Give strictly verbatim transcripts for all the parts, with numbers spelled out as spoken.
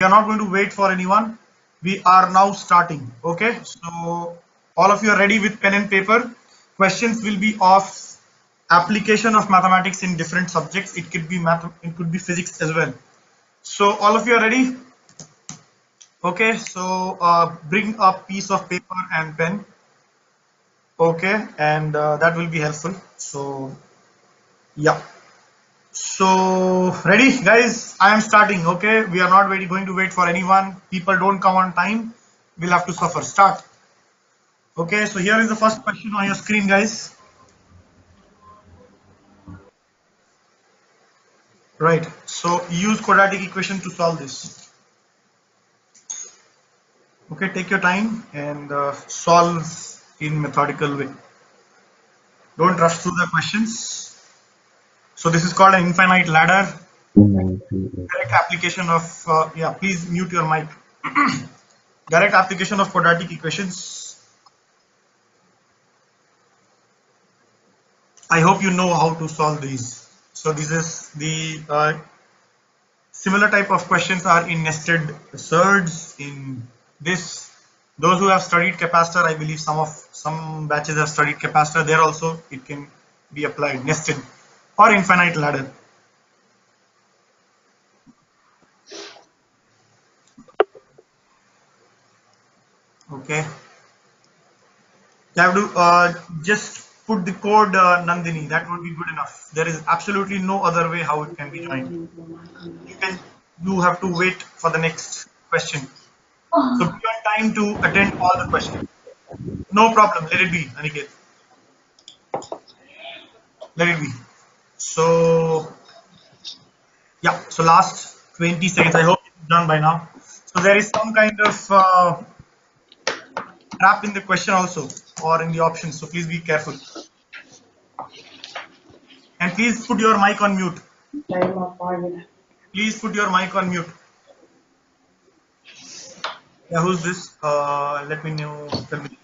are not going to wait for anyone. We are now starting. Okay, so all of you are ready with pen and paper. Questions will be of application of mathematics in different subjects. It could be math, it could be physics as well. So all of you are ready? Okay, so uh, bring a piece of paper and pen. Okay, and uh, that will be helpful. So yeah. So ready guys, I am starting. Okay, we are not waiting, going to wait for anyone. People don't come on time, we'll have to suffer. Start. Okay, so here is the first question on your screen, guys. Right, so use quadratic equation to solve this. Okay, take your time and uh, solve in methodical way. Don't rush through the questions. So this is called an infinite ladder. Direct application of uh, yeah, please mute your mic. Direct application of quadratic equations. I hope you know how to solve these. So this is the uh, similar type of questions are in nested surds. In this, those who have studied capacitor, I believe some of some batches have studied capacitor. There also it can be applied, nested or infinite ladder. Okay, you have to uh, just put the code uh, Nandini. That would be good enough. There is absolutely no other way how it can be joined. You can you have to wait for the next question. So be on time to attend all the questions. No problem. Let it be, Aniket. Let it be. So yeah. So last twenty seconds. I hope it's done by now. So there is some kind of uh, trap in the question also, or in the options. So please be careful. And please put your mic on mute. Please put your mic on mute. Yeah, who's this? Uh, let me know. Tell me.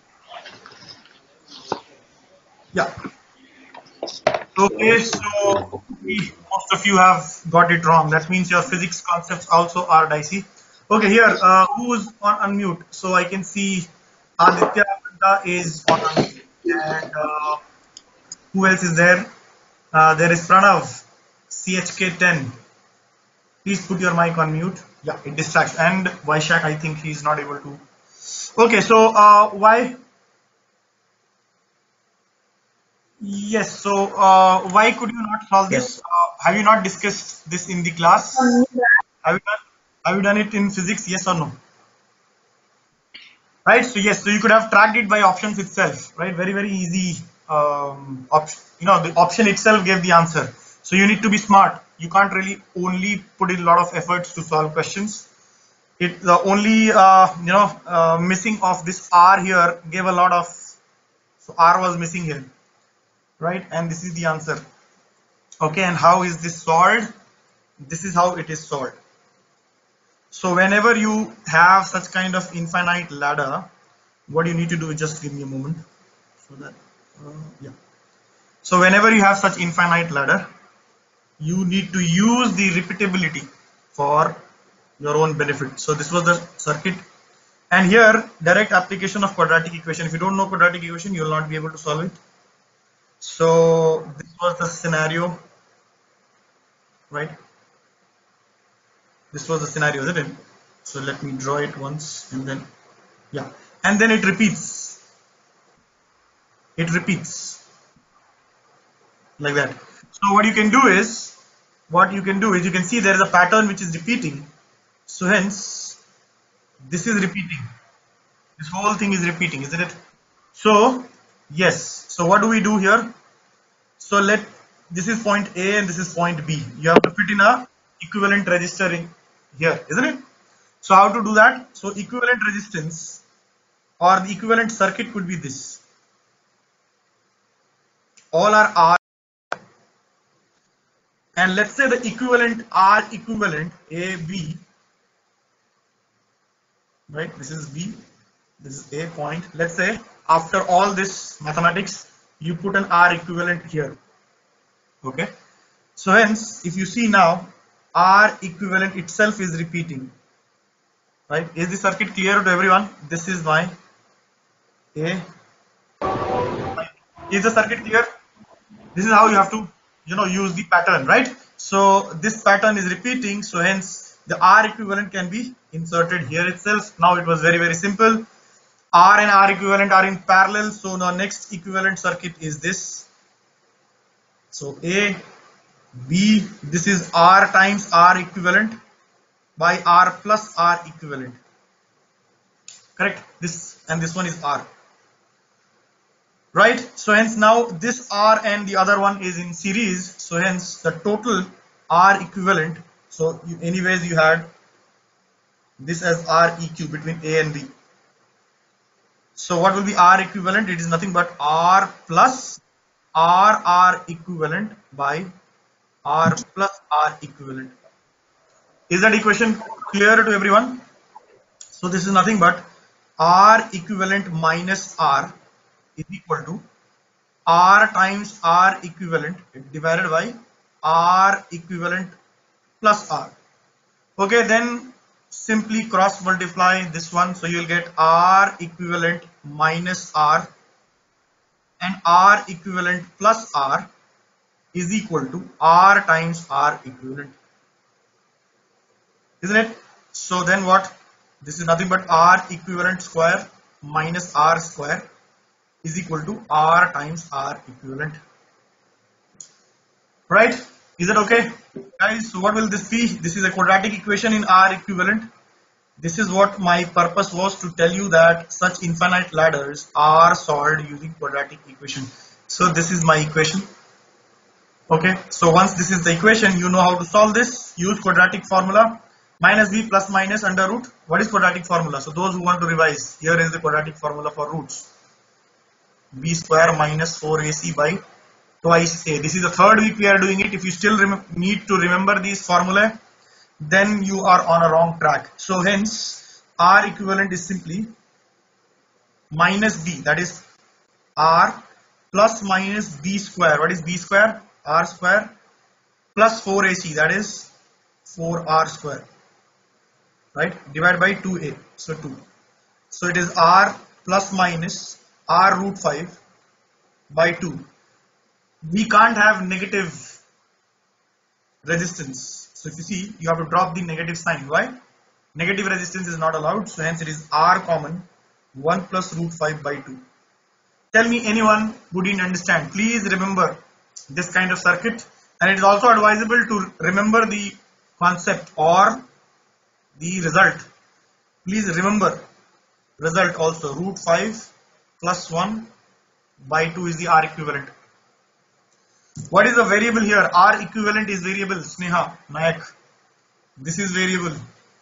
Yeah. Okay, so most of you have got it wrong. That means your physics concepts also are dicey. Okay, here, uh, who's on unmute? So I can see Aditya is on unmute. And uh, who else is there? Uh, there is Pranav, C H K ten. Please put your mic on mute. Yeah, it distracts. And Vaishak, I think he's not able to. Okay, so uh, why? Yes, so uh, why could you not solve this? Uh, have you not discussed this in the class? Have you done, have you done it in physics? Yes or no? Right. So yes. So you could have tracked it by options itself. Right. Very very easy. Um, option. You know the option itself gave the answer. So you need to be smart. You can't really only put in a lot of efforts to solve questions. It the only uh, you know uh, missing of this R here gave a lot of. So R was missing here. Right. And this is the answer. Okay. And how is this solved? This is how it is solved. So whenever you have such kind of infinite ladder, what you need to do is just give me a moment. So that, uh, yeah. So whenever you have such infinite ladder, you need to use the repeatability for your own benefit. So this was the circuit. And here, direct application of quadratic equation. If you don't know quadratic equation, you will not be able to solve it. So this was the scenario, right? This was the scenario, isn't it? So let me draw it once and then, yeah. And then it repeats. It repeats like that. So what you can do is, what you can do is you can see there is a pattern which is repeating. So hence, this is repeating. This whole thing is repeating, isn't it? So yes. So what do we do here? So let this is point A and this is point B. You have to fit in a equivalent resistor in here, isn't it? So how to do that? So equivalent resistance or the equivalent circuit could be this. All are R, and let's say the equivalent R equivalent A B, right? This is B, this is A point. Let's say after all this mathematics, you put an R equivalent here. Okay. So hence, if you see now, R equivalent itself is repeating. right? Is the circuit clear to everyone? This is my A. Is the circuit clear? This is how you have to, you know, use the pattern, right? So this pattern is repeating, so hence the R equivalent can be inserted here itself. Now it was very very simple. R and R equivalent are in parallel, so now next equivalent circuit is this. So A, B, this is R times R equivalent by R plus R equivalent, correct? This and this one is R, right? So hence now this R and the other one is in series, so hence the total R equivalent, so you, anyways you had this as R E Q between A and B. So what will be R equivalent? It is nothing but R plus R R equivalent by R plus R equivalent. Is that equation clear to everyone? So this is nothing but R equivalent minus R is equal to R times R equivalent divided by R equivalent plus R. Okay, then simply cross multiply this one, so you will get R equivalent minus R and R equivalent plus R is equal to R times R equivalent, isn't it? So then what? This is nothing but R equivalent square minus R square is equal to R times R equivalent, right? Is that okay, guys? So what will this be? This is a quadratic equation in R equivalent. This is what my purpose was, to tell you that such infinite ladders are solved using quadratic equation. So this is my equation. Okay, so once this is the equation, you know how to solve this. Use quadratic formula. Minus b plus minus under root. What is quadratic formula? So those who want to revise, here is the quadratic formula for roots. B square minus four A C by twice A. This is the third week we are doing it. If you still need to remember these formulae, then you are on a wrong track. So hence R equivalent is simply minus B, that is R plus minus B square. What is B square? R square plus four A C, that is four R square, right? Divided by two A, so two. So it is R plus minus R root five by two. We can't have negative resistance. So if you see, you have to drop the negative sign. Why? Negative resistance is not allowed. So hence it is R common one plus root five by two. Tell me anyone who didn't understand. Please remember this kind of circuit. And it is also advisable to remember the concept or the result. Please remember result also. Root five plus one by two is the R equivalent. What is the variable here? R equivalent is variable. Sneha Nayak. This is variable.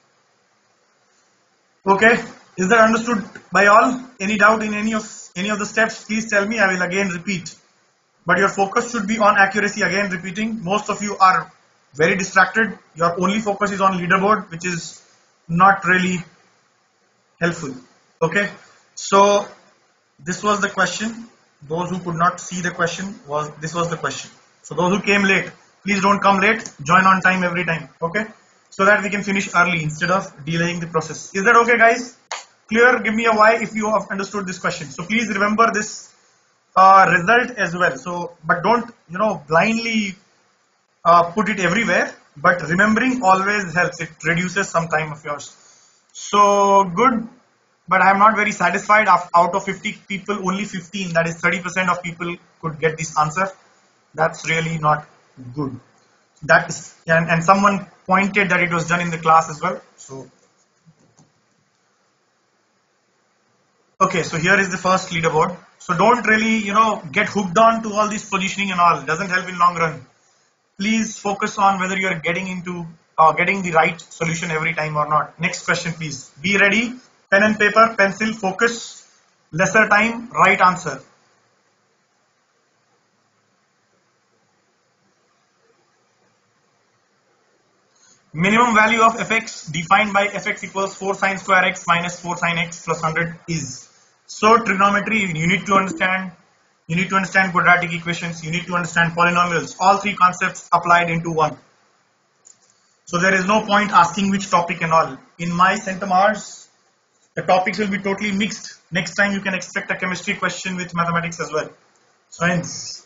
Okay. Is that understood by all? Any doubt in any of any of the steps? Please tell me. I will again repeat. But your focus should be on accuracy. Again repeating. Most of you are very distracted. Your only focus is on leaderboard, which is not really helpful. Okay. So this was the question. Those who could not see the question, was this was the question. So those who came late, please don't come late. Join on time every time. Okay. So that we can finish early instead of delaying the process. Is that okay, guys? Clear? Give me a Y if you have understood this question. So please remember this uh, result as well. So, but don't, you know, blindly uh, put it everywhere. But remembering always helps. It reduces some time of yours. So good. But I am not very satisfied. Out of fifty people, only fifteen, that is thirty percent of people could get this answer. That's really not good. That is, and, and someone pointed that it was done in the class as well. So, okay, so here is the first leaderboard. So don't really, you know, get hooked on to all this positioning and all. It doesn't help in long run. Please focus on whether you are getting into uh, getting the right solution every time or not. Next question, please. Be ready. Pen and paper, pencil, focus, lesser time, right answer. Minimum value of fx defined by fx equals four sine square x minus four sine x plus one hundred is. So trigonometry, you need to understand, you need to understand quadratic equations, you need to understand polynomials, all three concepts applied into one. So there is no point asking which topic and all. In my centimars, the topics will be totally mixed. Next time you can expect a chemistry question with mathematics as well. So hence,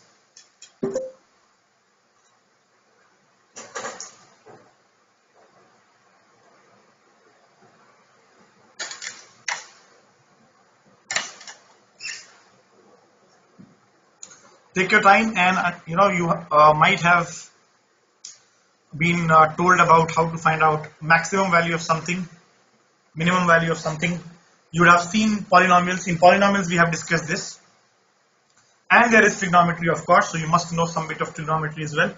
take your time, and uh, you know you uh, might have been uh, told about how to find out maximum value of something, minimum value of something. You would have seen polynomials. In polynomials we have discussed this, and there is trigonometry, of course, so you must know some bit of trigonometry as well.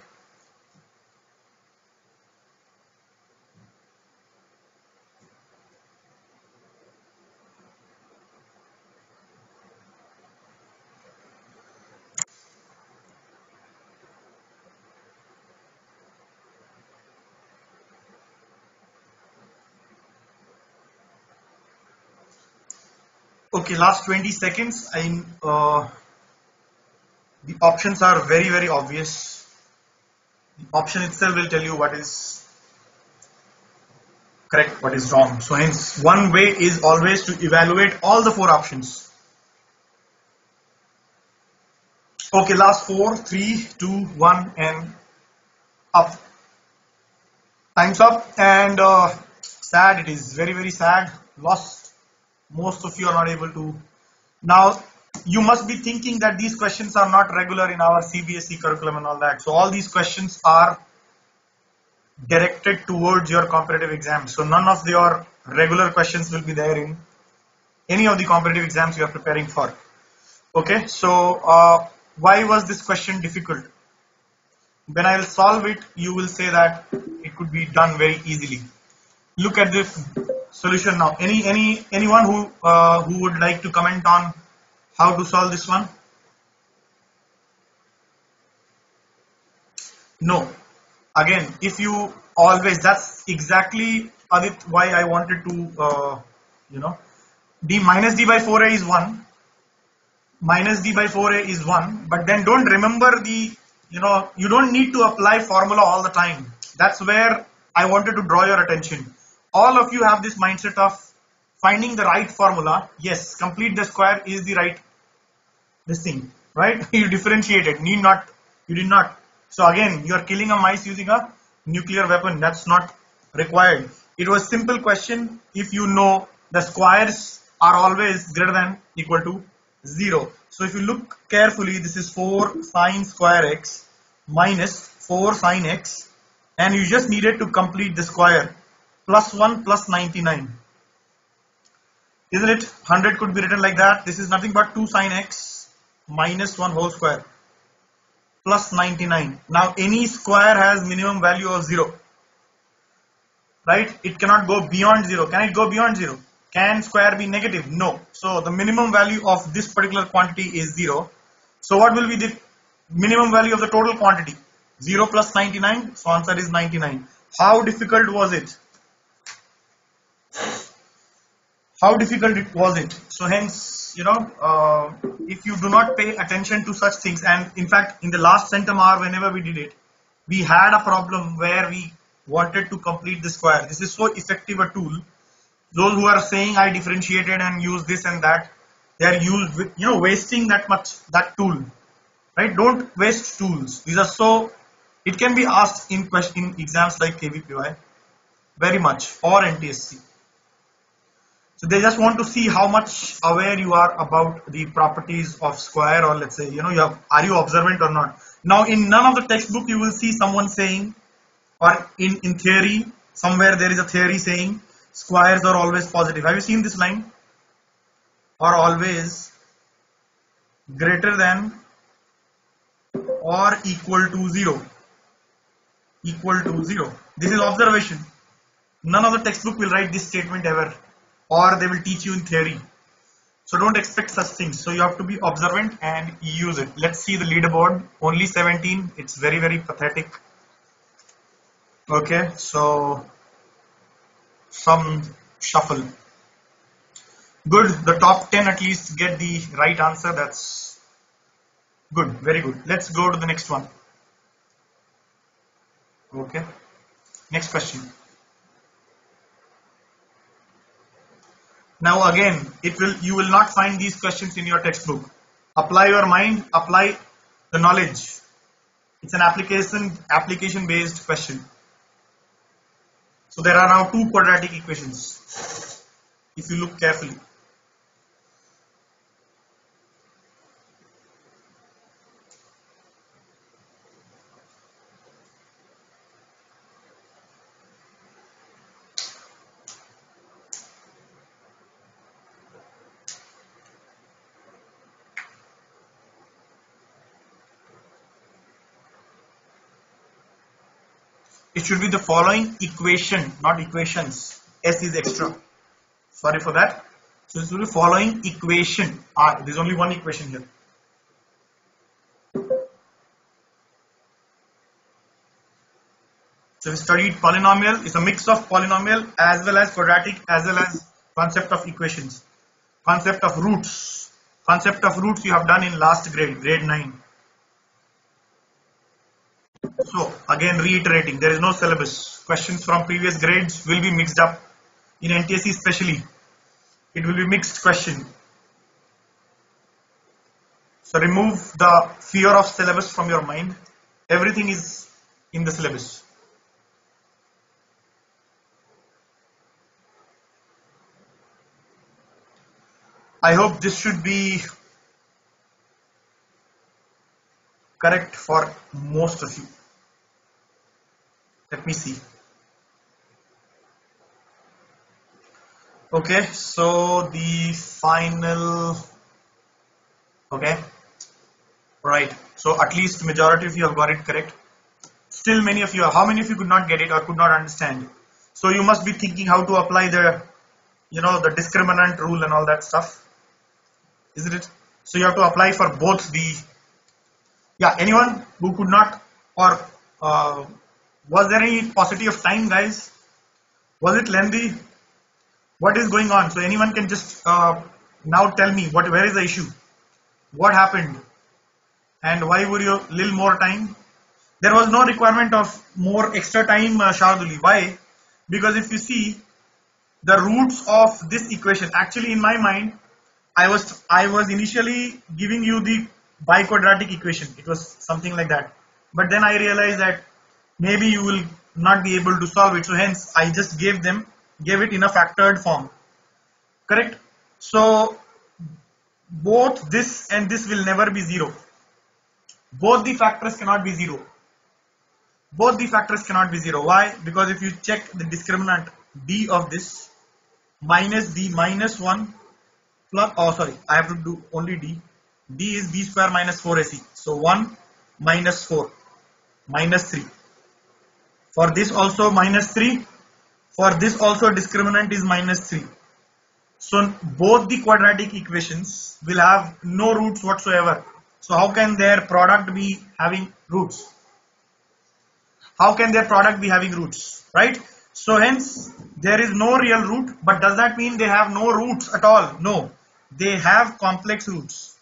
Okay, last twenty seconds. I uh, the options are very very obvious. The option itself will tell you what is correct, what is wrong. So hence, one way is always to evaluate all the four options. Okay, last four, three, two, one, and up. Time's up, and uh, sad. It is very very sad. Lost. Most of you are not able to. Now you must be thinking that these questions are not regular in our C B S E curriculum and all that. So all these questions are directed towards your competitive exams. So none of your regular questions will be there in any of the competitive exams you are preparing for. Okay, so uh, why was this question difficult? When I will solve it, you will say that it could be done very easily. Look at this solution now. Any any anyone who uh, who would like to comment on how to solve this one? No. Again, if you always, that's exactly, Adit, why I wanted to uh, you know d minus d by four a is one, minus d by four a is one, but then don't remember the, you know you don't need to apply formula all the time. That's where I wanted to draw your attention. All of you have this mindset of finding the right formula. Yes, complete the square is the right this thing, right? You differentiated, need not, you did not. So again, you are killing a mice using a nuclear weapon. That's not required. It was simple question. If you know the squares are always greater than equal to zero. So if you look carefully, this is four sine square x minus four sine x, and you just needed to complete the square. Plus one plus ninety-nine, isn't it? one hundred could be written like that. This is nothing but two sine x minus one whole square plus ninety-nine. Now any square has minimum value of zero, right? It cannot go beyond zero. Can it go beyond zero? Can square be negative? No. So the minimum value of this particular quantity is zero. So what will be the minimum value of the total quantity? zero plus ninety-nine. So answer is ninety-nine. How difficult was it? How difficult it was it? So hence, you know, uh, if you do not pay attention to such things, and in fact, in the last centimar, whenever we did it, we had a problem where we wanted to complete the square. This is so effective a tool. Those who are saying I differentiated and use this and that, they are used with, you know, wasting that much, that tool, right? Don't waste tools. These are so, it can be asked in question in exams like K V P Y, very much, or N T S C. So they just want to see how much aware you are about the properties of square, or let's say, you know, you have, are you observant or not? Now in none of the textbook you will see someone saying, or in, in theory, somewhere there is a theory saying squares are always positive. Have you seen this line? Or always greater than or equal to zero. Equal to zero. This is observation. None of the textbook will write this statement ever, or they will teach you in theory. So don't expect such things. So you have to be observant and use it. Let's see the leaderboard. Only seventeen. It's very, very pathetic. Okay, so some shuffle. Good. The top ten at least get the right answer. That's good. Very good. Let's go to the next one. Okay. Next question. Now again, it will you will not find these questions in your textbook. Apply your mind, apply the knowledge. It's an application application based question. So there are now two quadratic equations. If you look carefully. It should be the following equation, not equations. S is extra. Sorry for that. So it will be following equation. Ah, there's only one equation here. So we studied polynomial. It's a mix of polynomial as well as quadratic as well as concept of equations. Concept of roots. Concept of roots you have done in last grade, grade nine. So again reiterating, there is no syllabus. Questions from previous grades will be mixed up. In N T S C especially, it will be mixed question. So remove the fear of syllabus from your mind. Everything is in the syllabus. I hope this should be correct for most of you. Let me see. Okay, so the final, okay, right. So at least majority of you have got it correct. Still many of you, how many of you could not get it or could not understand? So you must be thinking how to apply the, you know, the discriminant rule and all that stuff, isn't it? So you have to apply for both the, yeah, anyone who could not, or uh, was there any paucity of time, guys? Was it lengthy? What is going on? So anyone can just uh, now tell me what, where is the issue? What happened? And why would you little more time? There was no requirement of more extra time, uh, Sharduli. Why? Because if you see the roots of this equation, actually in my mind, I was I was initially giving you the biquadratic equation. It was something like that. But then I realized that maybe you will not be able to solve it. So hence I just gave them, gave it in a factored form. Correct? So both this and this will never be zero. Both the factors cannot be zero. Both the factors cannot be zero. Why? Because if you check the discriminant d of this minus d minus one plus, oh sorry, I have to do only d. d is b square minus four a c. So one minus four minus three. For this also minus three. For this also discriminant is minus three. So both the quadratic equations will have no roots whatsoever. So how can their product be having roots? How can their product be having roots, right? So hence there is no real root, but does that mean they have no roots at all? No, they have complex roots.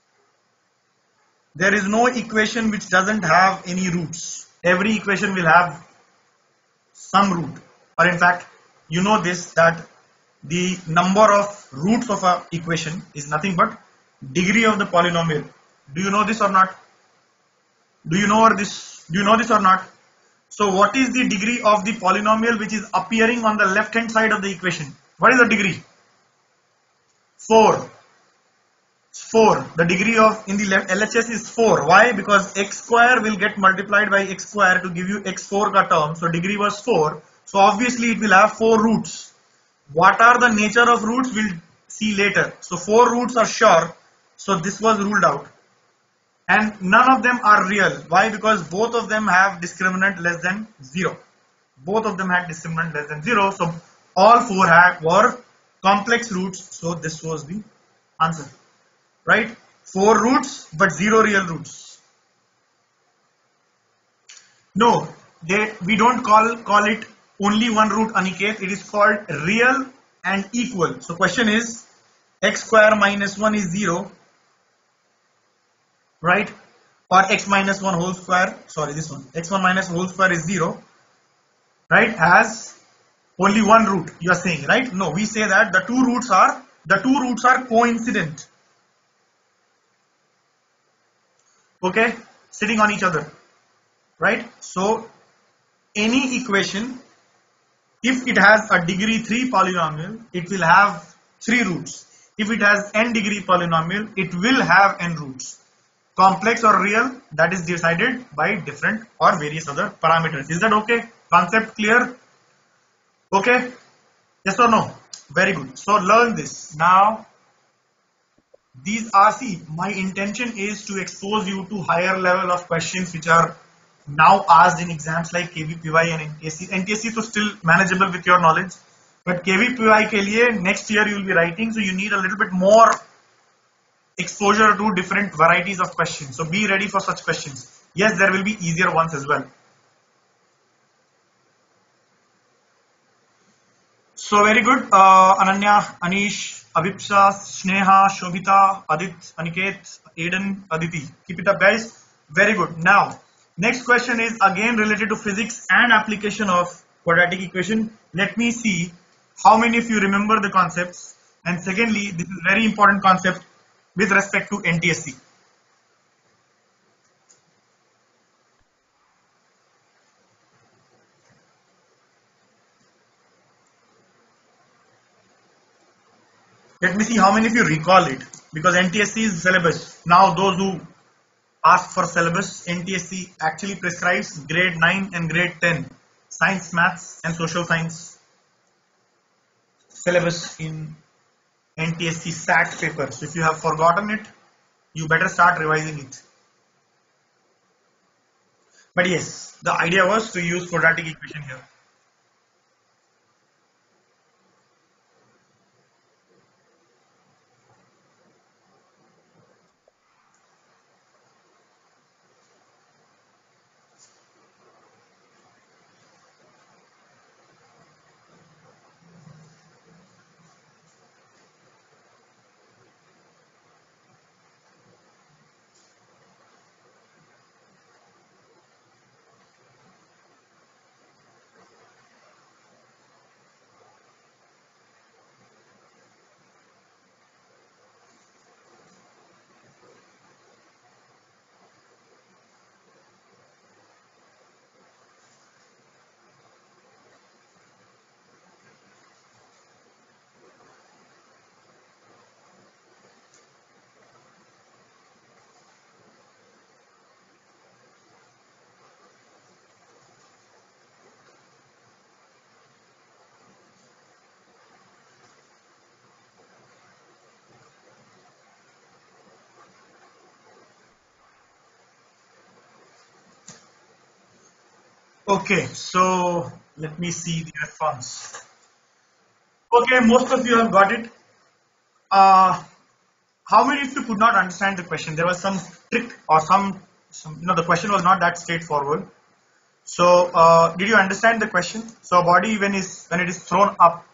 There is no equation which doesn't have any roots. Every equation will have some root, or in fact, you know this, that the number of roots of an equation is nothing but degree of the polynomial. Do you know this or not? Do you know this? Do you know this or not? So what is the degree of the polynomial which is appearing on the left hand side of the equation? What is the degree? four. four. The degree of in the left L H S is four. Why? Because x square will get multiplied by x square to give you x four ka term. So degree was four. So obviously it will have four roots. What are the nature of roots? We'll see later. So four roots are sure. So this was ruled out. And none of them are real. Why? Because both of them have discriminant less than zero. Both of them had discriminant less than zero. So all four had were complex roots. So this was the answer. Right? Four roots but zero real roots. No, they, we don't call, call it only one root, Aniket. It is called real and equal. So question is x square minus one is zero. Right? Or x minus one whole square, sorry, this one, x one minus whole square is zero, right, has only one root, you are saying, right? No, we say that the two roots are the two roots are coincident, okay, sitting on each other, right? So any equation, if it has a degree three polynomial, it will have three roots. If it has n degree polynomial, it will have n roots. Complex or real, that is decided by different or various other parameters. Is that okay? Concept clear? Okay? Yes or no? Very good. So learn this. Now, these are, see, my intention is to expose you to higher level of questions which are now asked in exams like K V P Y and N T S C. N T S C is still manageable with your knowledge, but K V P Y ke liye next year you will be writing, so you need a little bit more exposure to different varieties of questions. So be ready for such questions. Yes, there will be easier ones as well. So very good. Uh, Ananya, Anish, Avipsa, Sneha, Shobhita, Adit, Aniket, Aiden, Aditi. Keep it up, guys. Very good. Now, next question is again related to physics and application of quadratic equation. Let me see how many of you remember the concepts. And secondly, this is very important concept with respect to N T S C. Let me see how many of you recall it, because N T S C is syllabus. Now those who ask for syllabus, N T S C actually prescribes grade nine and grade ten science, maths and social science syllabus in N T S C S A T paper. So if you have forgotten it, you better start revising it. But yes, the idea was to use quadratic equation here. Okay, so let me see the response. Okay, most of you have got it. Uh, how many of you could not understand the question? There was some trick or some, some you know, the question was not that straightforward. So, uh, did you understand the question? So, a body when is when it is thrown up.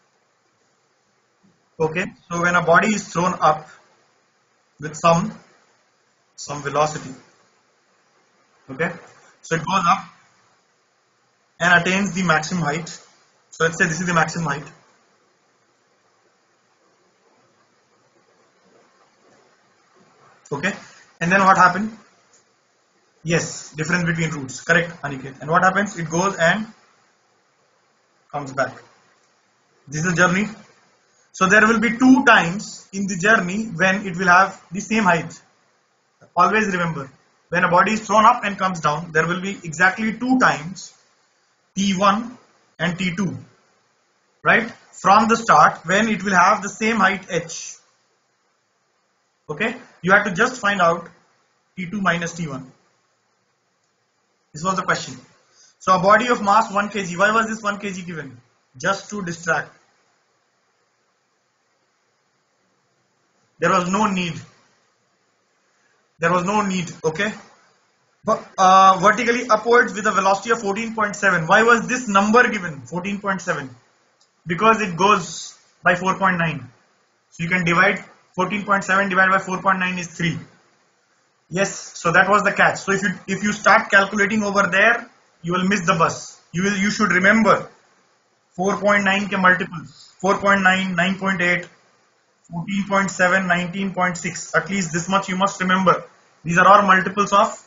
Okay, so when a body is thrown up with some some velocity. Okay, so it goes up and attains the maximum height. So let's say this is the maximum height. Okay, and then what happened? Yes, difference between roots. Correct, Aniket. And what happens? It goes and comes back. This is a journey. So there will be two times in the journey when it will have the same height. Always remember, when a body is thrown up and comes down, there will be exactly two times T one and T two, right? From the start, when it will have the same height h. Okay, you have to just find out T two minus T one. This was the question. So a body of mass one kilogram. Why was this one kilogram given? Just to distract. There was no need. There was no need. Okay. But uh, vertically upwards with a velocity of fourteen point seven. Why was this number given? fourteen point seven. Because it goes by four point nine. So you can divide fourteen point seven divided by four point nine is three. Yes, so that was the catch. So if you if you start calculating over there, you will miss the bus. you will you should remember four point nine के multiples, four point nine, nine point eight, fourteen point seven, nineteen point six. At least this much you must remember. These are all multiples of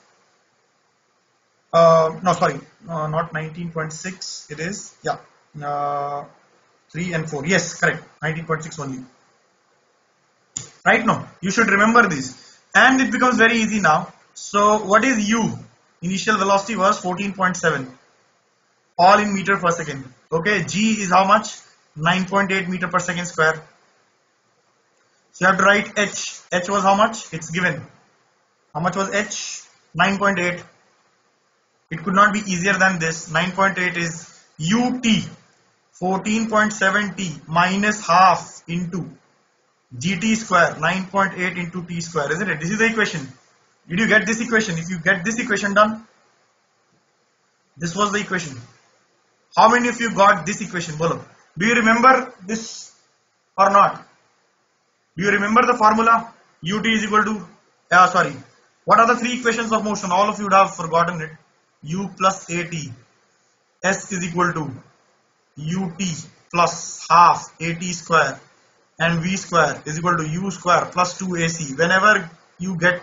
uh, no sorry uh, not nineteen point six, it is yeah uh, three and four, yes, correct, nineteen point six only, right? No, you should remember this, and it becomes very easy now. So what is u? Initial velocity was fourteen point seven, all in meter per second. Okay, g is how much? nine point eight meter per second square. So you have to write h. H was how much? It's given. How much was h? nine point eight. It could not be easier than this. nine point eight is ut, fourteen point seven t minus half into gt square, nine point eight into t square, isn't it? This is the equation. Did you get this equation? If you get this equation done, this was the equation. How many of you got this equation? Bolo. Do you remember this or not? Do you remember the formula? Ut is equal to, uh, sorry, what are the three equations of motion? All of you would have forgotten it. U plus at, s is equal to ut plus half at square, and v square is equal to u square plus two A C. Whenever you get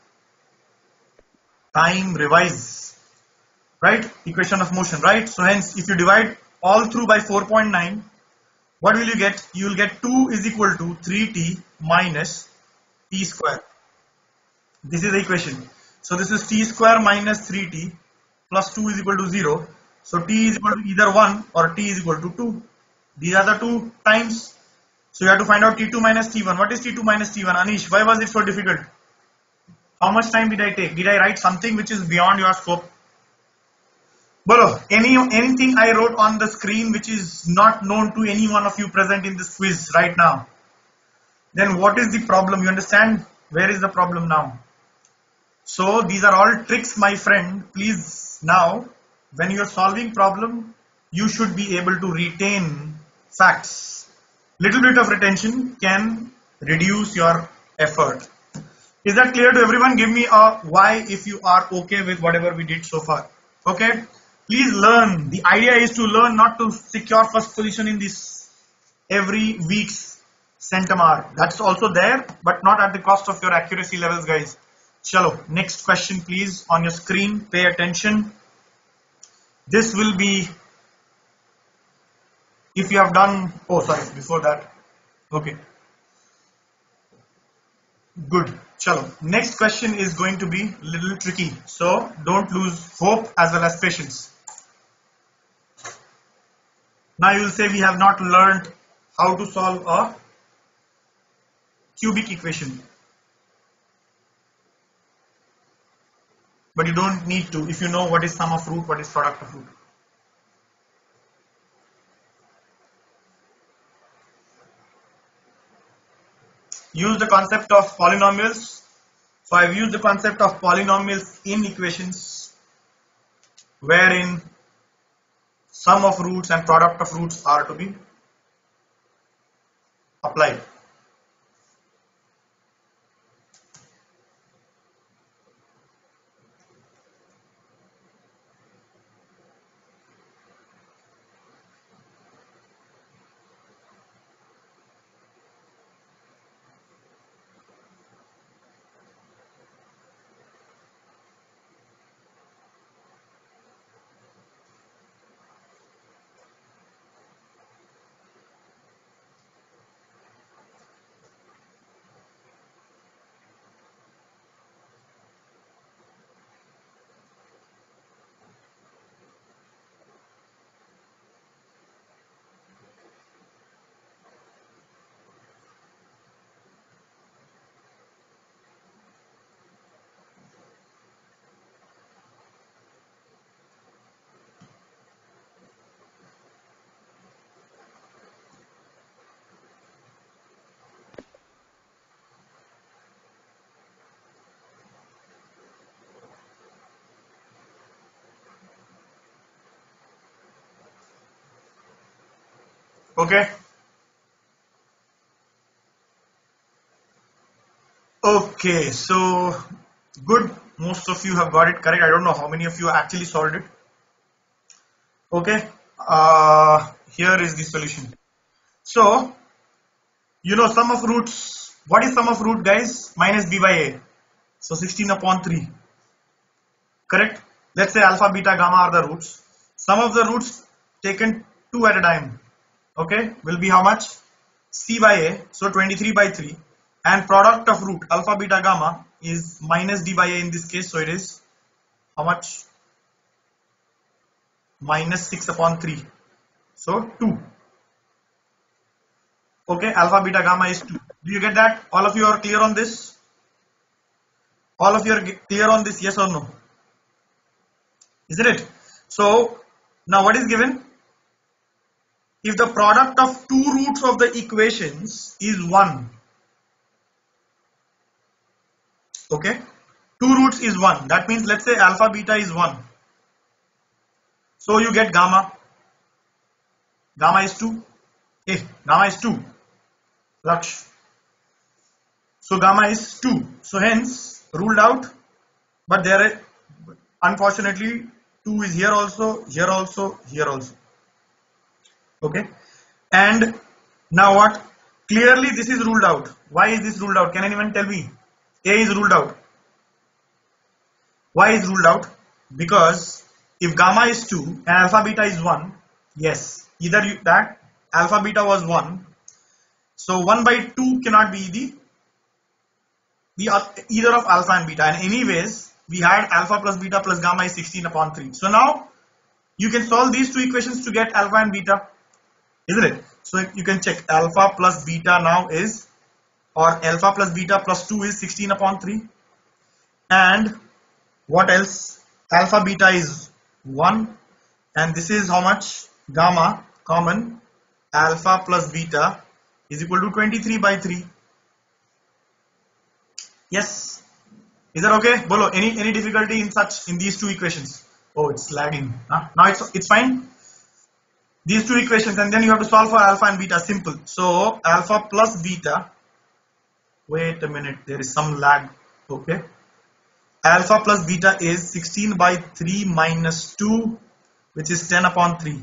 time, revise, right? Equation of motion, right? So hence, if you divide all through by four point nine, what will you get? You will get two is equal to three t minus t square. This is the equation. So this is t square minus three t plus two is equal to zero. So t is equal to either one or t is equal to two. These are the two times. So you have to find out t two minus t one. What is t two minus t one? Anish, why was it so difficult? How much time did I take? Did I write something which is beyond your scope? Bolo, any anything I wrote on the screen which is not known to any one of you present in this quiz right now? Then what is the problem? You understand? Where is the problem now? So these are all tricks, my friend. Please, now when you are solving problem, you should be able to retain facts. Little bit of retention can reduce your effort. Is that clear to everyone? Give me a why if you are okay with whatever we did so far. Okay, please learn. The idea is to learn, not to secure first position in this every week's centimar. That's also there, but not at the cost of your accuracy levels, guys. Chalo, next question please on your screen. Pay attention. This will be, if you have done, oh sorry, before that. Okay, good. Chalo, next question is going to be a little tricky, so don't lose hope as well as patience. Now you will say we have not learned how to solve a cubic equation, but you don't need to if you know what is sum of root, what is product of root. Use the concept of polynomials. So I've used the concept of polynomials in equations wherein sum of roots and product of roots are to be applied. Okay. Okay, so good. Most of you have got it correct. I don't know how many of you actually solved it. Okay, uh, here is the solution. So you know sum of roots. What is sum of root, guys? Minus b by a. So sixteen upon three. Correct? Let's say alpha, beta, gamma are the roots. Sum of the roots taken two at a time, okay, will be how much? C by a, so twenty-three by three, and product of root alpha, beta, gamma is minus d by a in this case, so it is how much? Minus six upon three, so two. Okay, alpha, beta, gamma is two. Do you get that? All of you are clear on this? All of you are clear on this, yes or no? Isn't it? So now what is given? If the product of two roots of the equations is one, okay, two roots is one, that means let's say alpha, beta is one, so you get gamma. Gamma is two. Okay, gamma is two. Laksh. So gamma is two, so hence ruled out, but there is, unfortunately, two is here also, here also, here also. Okay, and now what? Clearly this is ruled out. Why is this ruled out? Can anyone tell me? A is ruled out. Why is ruled out? Because if gamma is two and alpha, beta is one, yes, either you, that alpha, beta was one, so one by two cannot be the the uh, either of alpha and beta, and anyways we had alpha plus beta plus gamma is sixteen upon three. So now you can solve these two equations to get alpha and beta, isn't it? So you can check alpha plus beta now is, or alpha plus beta plus two is sixteen upon three, and what else? Alpha, beta is one, and this is how much? Gamma common, alpha plus beta is equal to twenty-three by three. Yes, is that okay? Bolo, any any difficulty in such in these two equations? Oh, it's lagging. Huh? Now it's it's fine. These two equations, and then you have to solve for alpha and beta. Simple. So alpha plus beta. Wait a minute, there is some lag. Okay. Alpha plus beta is sixteen by three minus two, which is ten upon three.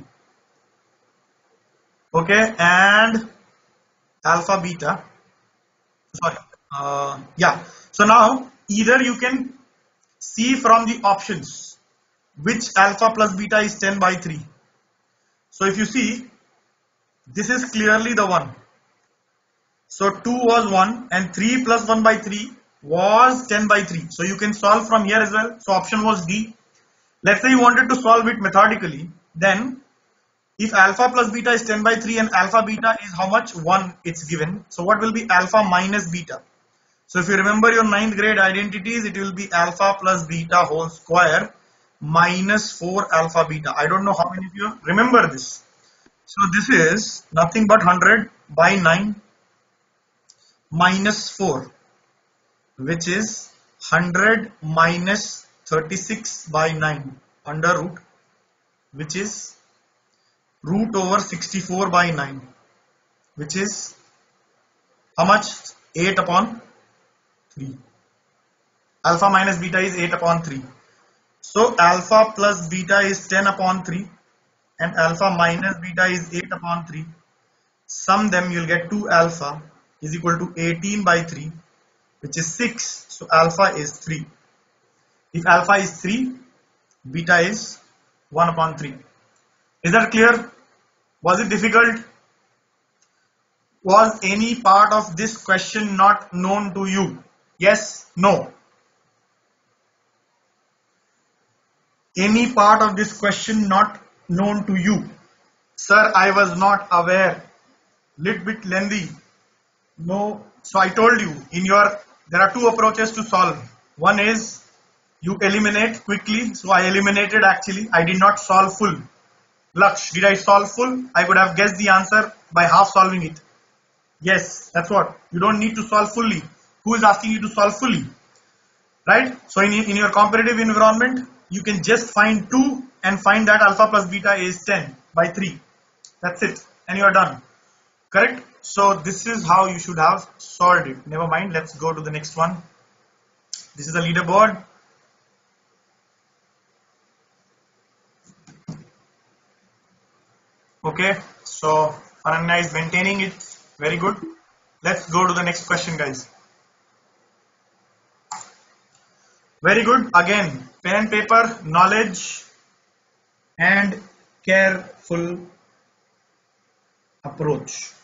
Okay, and alpha, beta. Sorry. Uh, yeah. So now either you can see from the options which alpha plus beta is ten by three. So if you see, this is clearly the one. So two was one and three plus one by three was ten by three. So you can solve from here as well. So option was D. Let's say you wanted to solve it methodically, then if alpha plus beta is ten by three and alpha beta is how much? one, it's given. So what will be alpha minus beta? So if you remember your ninth grade identities, it will be alpha plus beta whole square minus four alpha beta. I don't know how many of you remember this. So this is nothing but one hundred by nine minus four, which is one hundred minus thirty-six by nine under root, which is root over sixty-four by nine, which is how much? eight upon three. Alpha minus beta is eight upon three. So alpha plus beta is ten upon three and alpha minus beta is eight upon three. Sum them, you'll get two alpha is equal to eighteen by three, which is six. So alpha is three. If alpha is three, beta is one upon three. Is that clear? Was it difficult? Was any part of this question not known to you? Yes, no. Any part of this question not known to you? Sir, I was not aware. Little bit lengthy. No. So I told you, in your there are two approaches to solve. One is you eliminate quickly. So I eliminated actually. I did not solve full. Laksh, did I solve full? I could have guessed the answer by half solving it. Yes, that's what. You don't need to solve fully. Who is asking you to solve fully? Right? So in, in your competitive environment, you can just find two and find that alpha plus beta is ten by three. That's it. And you are done. Correct? So this is how you should have solved it. Never mind. Let's go to the next one. This is the leaderboard. Okay, so Ananya is maintaining it. Very good. Let's go to the next question, guys. Very good. Again, pen and paper, knowledge, and careful approach.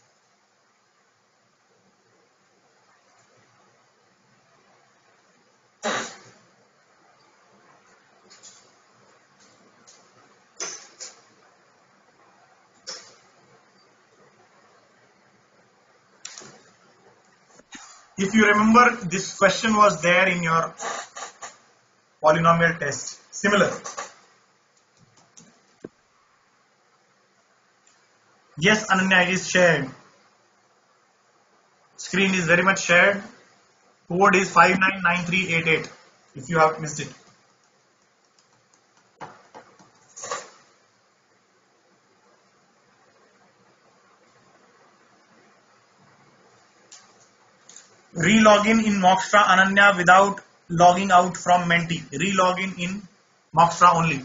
If you remember, this question was there in your polynomial test. Similar. Yes, Ananya, it is shared. Screen is very much shared. Code is five nine nine three eight eight. If you have missed it. Re-login in Mockstra, Ananya, without logging out from Menti. Re-login in Mockstra only.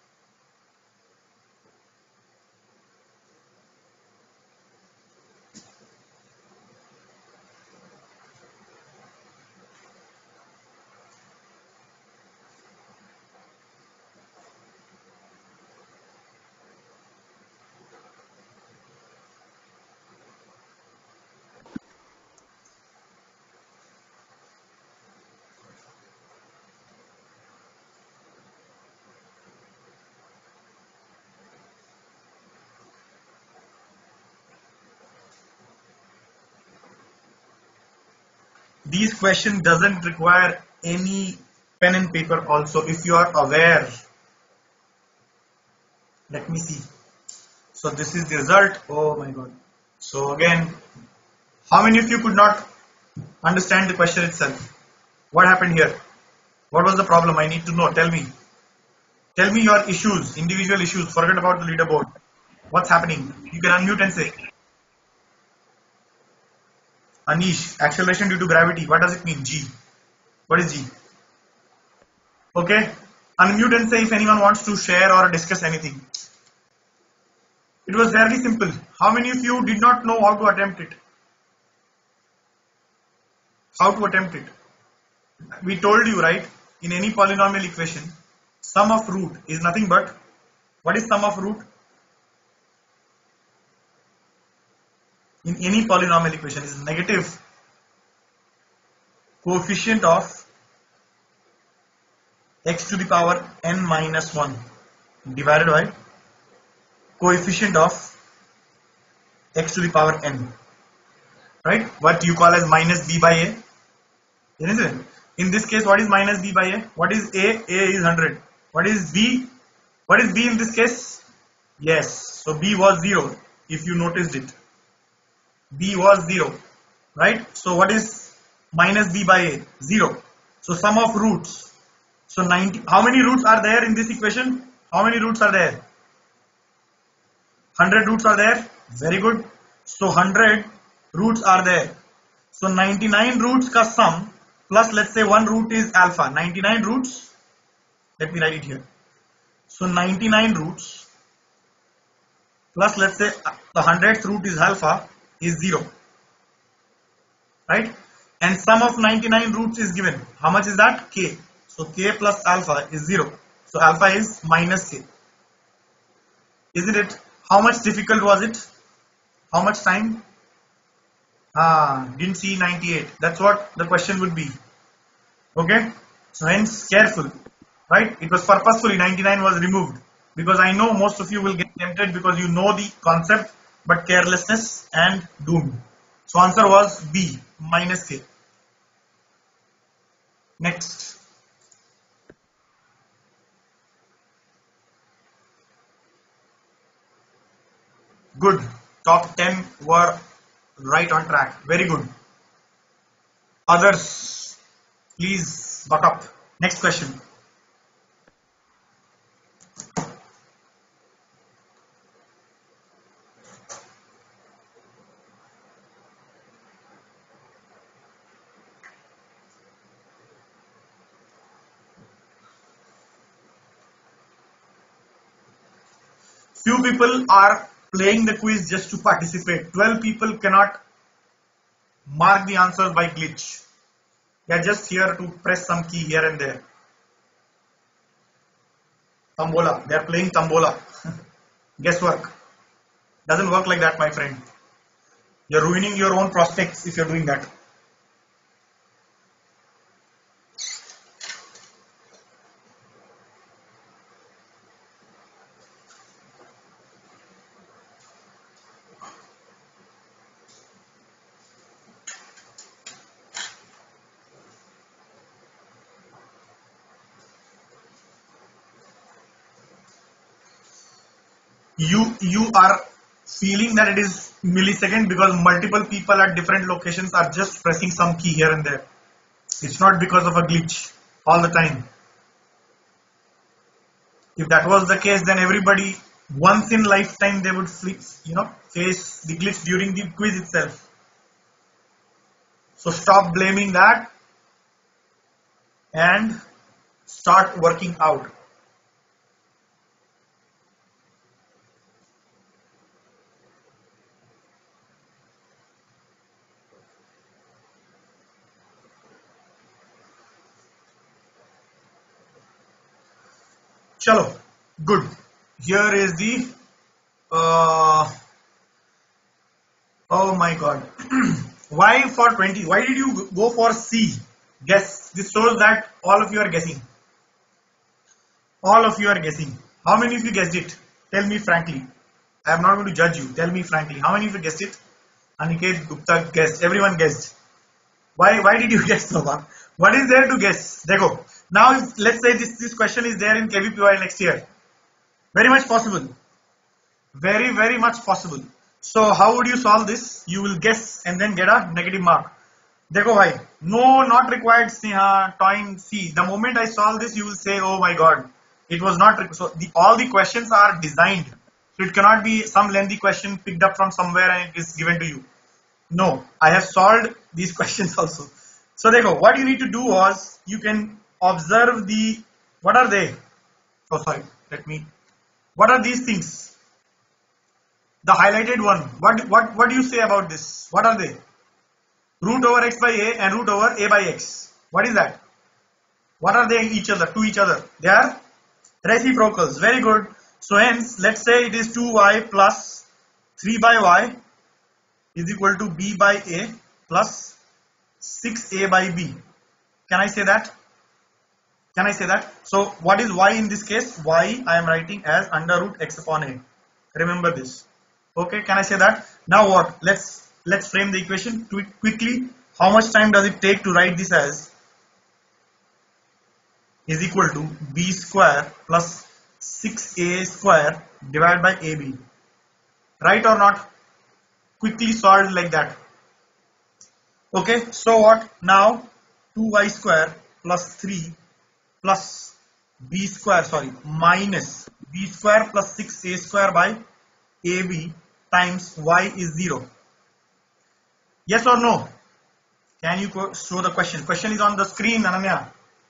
These questions doesn't require any pen and paper also, if you are aware. Let me see. So this is the result. Oh my god. So again, how many of you could not understand the question itself? What happened here? What was the problem? I need to know. Tell me. Tell me your issues, individual issues. Forget about the leaderboard. What's happening? You can unmute and say. Anish, acceleration due to gravity. What does it mean? G. What is G? Okay. Unmute and say if anyone wants to share or discuss anything. It was very simple. How many of you did not know how to attempt it? How to attempt it? We told you, right? In any polynomial equation, sum of root is nothing but, what is sum of root? In any polynomial equation is negative coefficient of x to the power n minus one divided by coefficient of x to the power n, right? What you call as minus b by a, isn't it? In this case, what is minus b by a? What is a? A is one hundred. What is b? What is b in this case? Yes, so b was zero, if you noticed it. B was zero, right? So what is minus b by a? Zero. So sum of roots. So ninety. How many roots are there in this equation? How many roots are there? one hundred roots are there. Very good. So one hundred roots are there. So ninety-nine roots ka sum plus, let's say one root is alpha. ninety-nine roots. Let me write it here. So ninety-nine roots plus, let's say the hundredth root is alpha, is zero, right? And sum of ninety-nine roots is given. How much is that? K. So k plus alpha is zero. So alpha is minus k. Isn't it? How much difficult was it? How much time? Ah, didn't see ninety-eight. That's what the question would be. Okay. So hence careful, right? It was purposefully ninety-nine was removed, because I know most of you will get tempted because you know the concept, but carelessness and doomed. So answer was B, minus K. Next. Good. Top ten were right on track. Very good. Others, please buck up. Next question. Few people are playing the quiz just to participate. twelve people cannot mark the answers by glitch. They are just here to press some key here and there. Tambola. They are playing Tambola. Guesswork. Doesn't work like that, my friend. You're ruining your own prospects if you're doing that. You you are feeling that it is millisecond because multiple people at different locations are just pressing some key here and there. It's not because of a glitch all the time. If that was the case, then everybody once in lifetime they would you know face the glitch during the quiz itself. So stop blaming that and start working out. Chalo, good. Here is the uh, oh my god. Why for twenty? Why did you go for C? Guess. This shows that all of you are guessing. All of you are guessing. How many of you guessed it? Tell me frankly. I am not going to judge you. Tell me frankly. How many of you guessed it? Aniket Gupta guessed. Everyone guessed. Why? Why did you guess, Nova? What is there to guess? Dekho. Now, if, let's say this, this question is there in K V P Y next year. Very much possible. Very, very much possible. So, how would you solve this? You will guess and then get a negative mark. Dekho bhai. No, not required, Sneha. Time C. The moment I solve this, you will say, oh my god. It was not. So, the, all the questions are designed. So, it cannot be some lengthy question picked up from somewhere and it is given to you. No, I have solved these questions also. So, Dekho, what you need to do was, you can observe the, what are they? Oh, sorry, let me, what are these things? The highlighted one, what, what, what do you say about this? What are they? Root over x by a and root over a by x. What is that? What are they each other, to each other? They are reciprocals, very good. So hence, let's say it is two y plus three by y is equal to b by a plus six a by b. Can I say that? Can I say that? So what is y in this case? Y I am writing as under root x upon a. Remember this. Okay, can I say that? Now what? Let's let's frame the equation quickly. How much time does it take to write this as? Is equal to b square plus six a square divided by ab. Right or not? Quickly solved like that. Okay, so what? Now two y square plus three plus b square, sorry, minus b square plus six a square by ab times y is zero. Yes or no? Can you show the question? Question is on the screen, Ananya.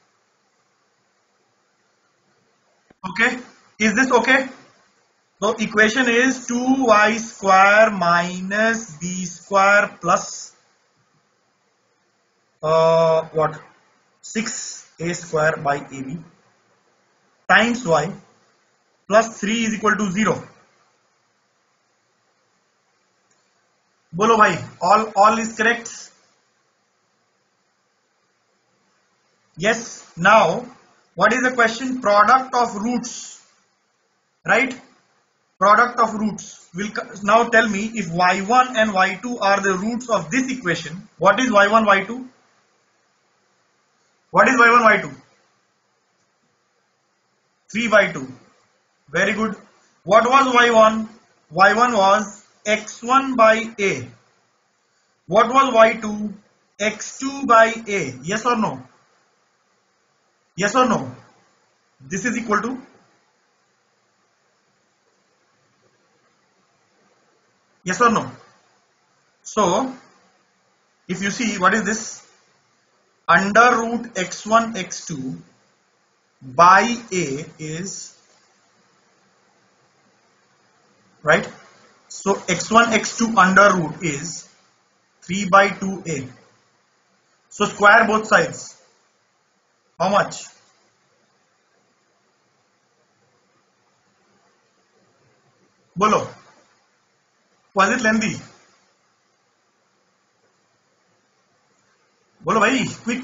Okay, is this okay? So equation is two y square minus b square plus uh, what? six a square by ab times y plus three is equal to zero. Bolo bhai, all, all is correct? Yes. Now, what is the question? Product of roots, right? Product of roots will now tell me if y one and y two are the roots of this equation. What is y one, y two? What is y one, y two? three by two. Very good. What was y one? y one was x one by a. What was y two? x two by a. Yes or no? Yes or no? This is equal to? Yes or no? So, if you see, what is this? Under root x one, x two by a is, right? So x one, x two under root is three by two a. So square both sides. How much? Bolo. Was it lengthy? Bolo bhai, quick.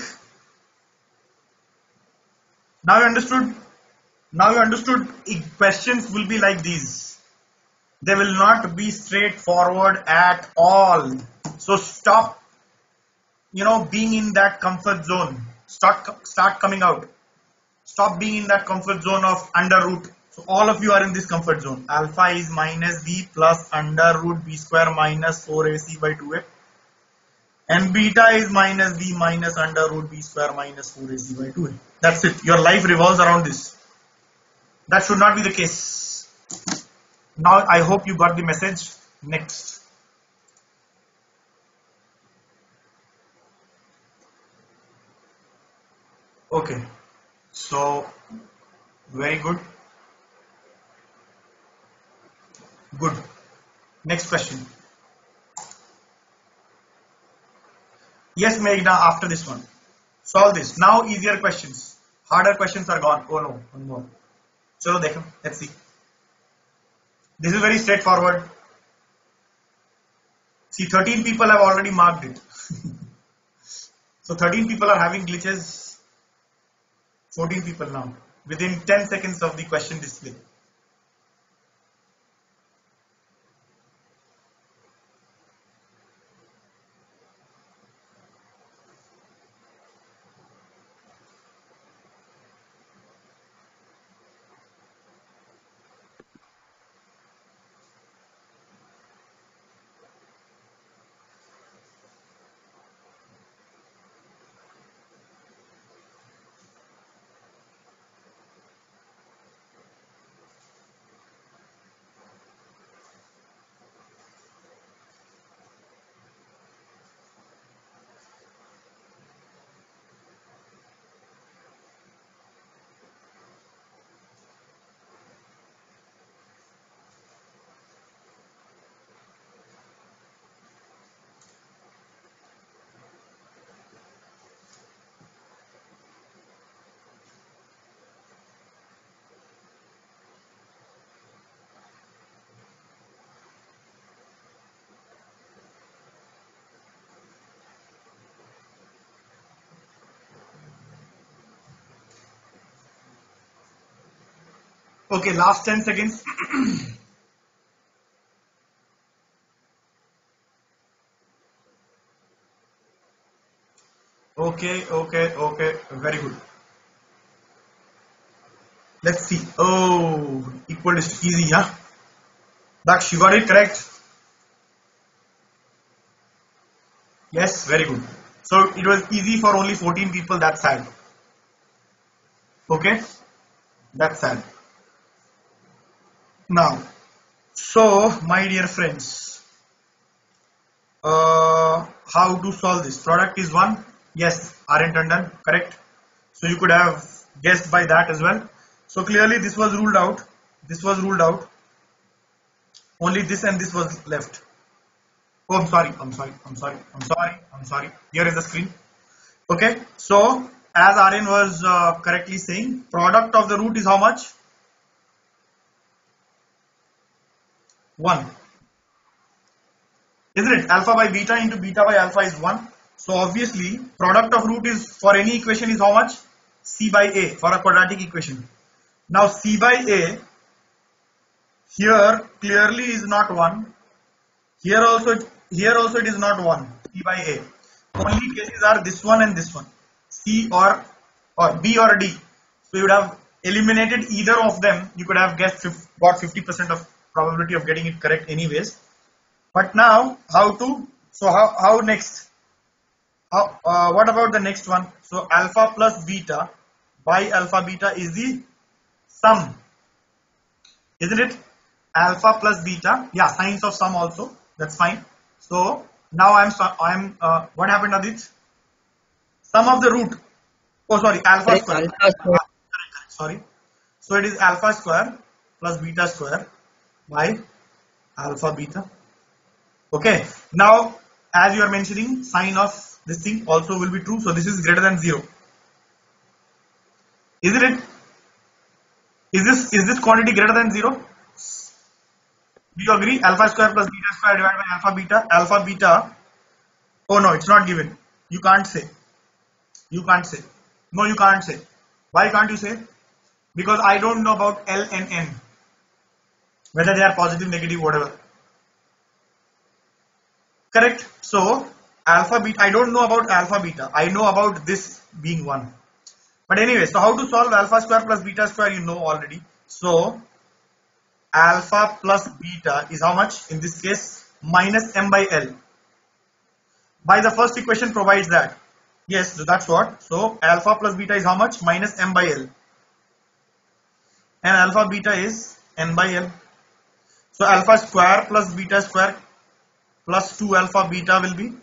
Now you understood? Now you understood questions will be like these. They will not be straightforward at all. So stop, you know, being in that comfort zone. Start, start coming out. Stop being in that comfort zone of under root. So all of you are in this comfort zone. Alpha is minus b plus under root b square minus four a c by two a. And beta is minus b minus under root b square minus four a c by two a. That's it. Your life revolves around this. That should not be the case. Now I hope you got the message. Next. Okay. So very good. Good. Next question. Yes, Meghna, after this one. Solve this. Now easier questions. Harder questions are gone. Oh no, one more. Chalo dekho. Let's see. This is very straightforward. See, thirteen people have already marked it. So thirteen people are having glitches. fourteen people now. Within ten seconds of the question display. Okay, last ten seconds. Okay, okay, okay. Very good. Let's see. Oh, equal is easy, huh? Daksh, you got it correct? Yes, very good. So it was easy for only fourteen people. That's sad. Okay, that's sad. Now, so my dear friends, uh, how to solve this? Product is one. Yes, Aryan Tandon, correct. So you could have guessed by that as well. So clearly this was ruled out. This was ruled out. Only this and this was left. Oh, I'm sorry. I'm sorry. I'm sorry. I'm sorry. I'm sorry. Here is the screen. Okay. So as Aryan was uh, correctly saying, product of the root is how much? one. Isn't it? Alpha by beta into beta by alpha is one. So obviously product of root is for any equation is how much? C by A for a quadratic equation. Now C by A here clearly is not one. Here also it, here also it is not one. C by A. Only cases are this one and this one. C or or B or D. So you would have eliminated either of them. You could have guessed got fifty percent of probability of getting it correct anyways. But now how to? So how how next? How, uh, what about the next one? So alpha plus beta by alpha beta is the sum, isn't it? Alpha plus beta, yeah, signs of sum also. That's fine. So now I'm I'm uh, what happened, Adit? Sum of the root. Oh, sorry, alpha Correct, square. alpha square. Sorry. So it is alpha square plus beta square by alpha beta. Okay, now as you are mentioning, sign of this thing also will be true, so this is greater than zero, isn't it? Is this is this quantity greater than zero? Do you agree? Alpha square plus beta square divided by alpha beta. Alpha beta. Oh no, it's not given. You can't say. You can't say. No, you can't say. Why can't you say? Because I don't know about L and N, whether they are positive, negative, whatever. Correct? So alpha beta, I don't know about alpha beta. I know about this being one. But anyway, so how to solve alpha square plus beta square, you know already. So alpha plus beta is how much? In this case, minus m by L. By the first equation provides that. Yes, so that's what. So alpha plus beta is how much? Minus m by L. And alpha beta is n by L. So alpha square plus beta square plus two alpha beta will be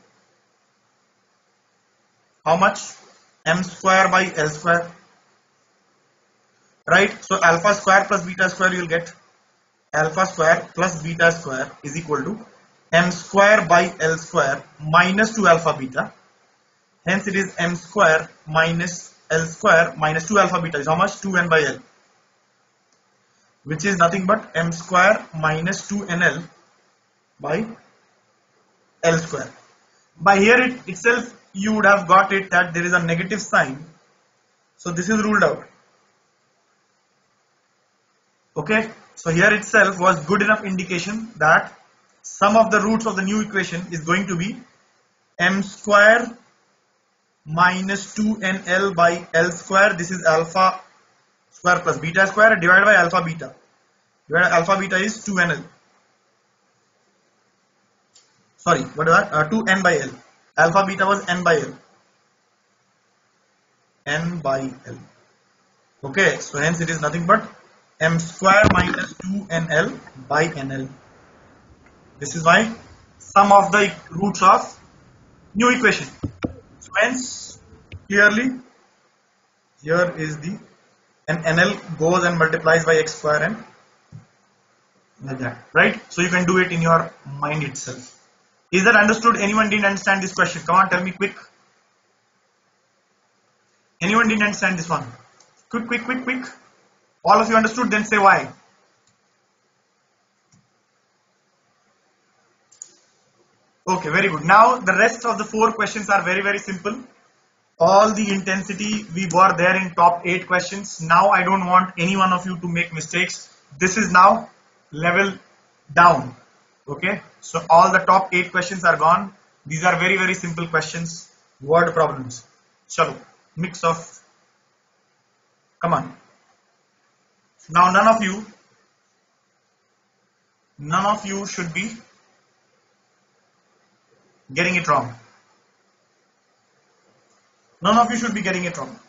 how much? M square by L square. Right? So alpha square plus beta square you will get alpha square plus beta square is equal to m square by L square minus two alpha beta. Hence it is m square minus L square minus two alpha beta is how much? two n by L, which is nothing but m square minus two n L by L square. By here it itself you would have got it that there is a negative sign, so this is ruled out. Okay, so here itself was good enough indication that sum of the roots of the new equation is going to be m square minus two n L by L square. This is alpha square plus beta square divided by alpha beta. Divided alpha beta is two n L. Sorry, what is that? Uh, two n by L. Alpha beta was n by L. N by L. Okay, so hence it is nothing but m square minus two n L by n L. This is why sum of the roots of new equation. So hence clearly here is the and N L goes and multiplies by x square and like that, right? So you can do it in your mind itself. Is that understood? Anyone didn't understand this question? Come on, tell me quick. Anyone didn't understand this one? Quick, quick, quick, quick. All of you understood? Then say why. Okay, very good. Now the rest of the four questions are very, very simple. All the intensity we were there in top eight questions. Now I don't want any one of you to make mistakes. This is now level down. Okay, so all the top eight questions are gone. These are very, very simple questions, word problems. Chalo, mix of, come on. Now none of you, none of you should be getting it wrong. None of you should be getting it wrong.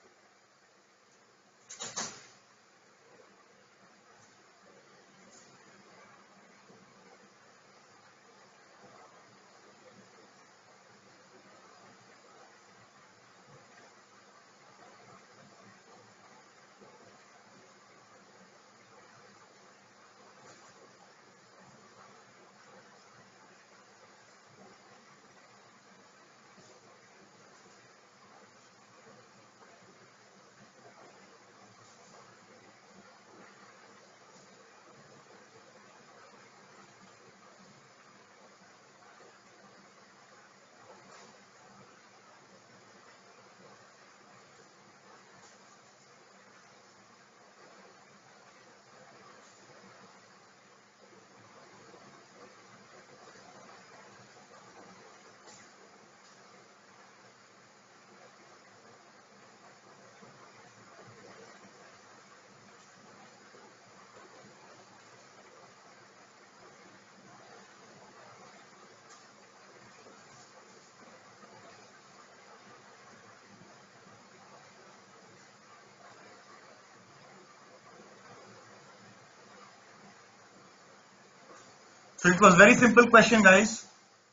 So it was very simple question, guys.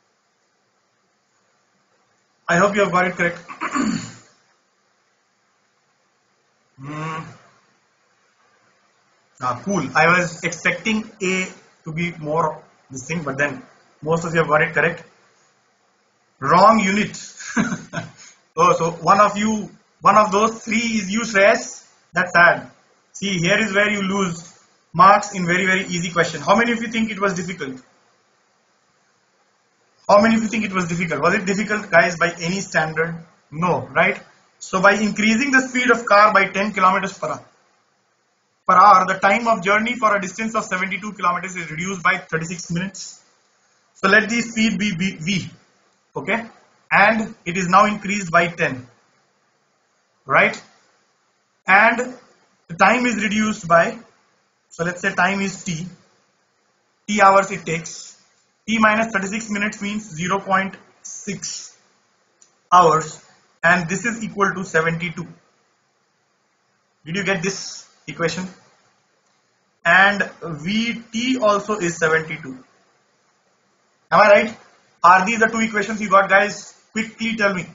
I hope you have got it correct. mm. ah, cool. I was expecting a to be more this thing, but then most of you have got it correct. Wrong unit. Oh, so one of you, one of those three is you, Shreyas. That's sad. See, here is where you lose marks in very, very easy question. How many of you think it was difficult? How many of you think it was difficult? Was it difficult, guys, by any standard? No, right? So by increasing the speed of car by ten kilometers per hour, per hour, the time of journey for a distance of seventy-two kilometers is reduced by thirty-six minutes. So let the speed be v, okay? And it is now increased by ten, right? And the time is reduced by, so let's say time is t, t hours it takes. T minus thirty-six minutes means zero point six hours, and this is equal to seventy-two. Did you get this equation? And Vt also is seventy-two. Am I right? Are these the two equations you got, guys? Quickly tell me.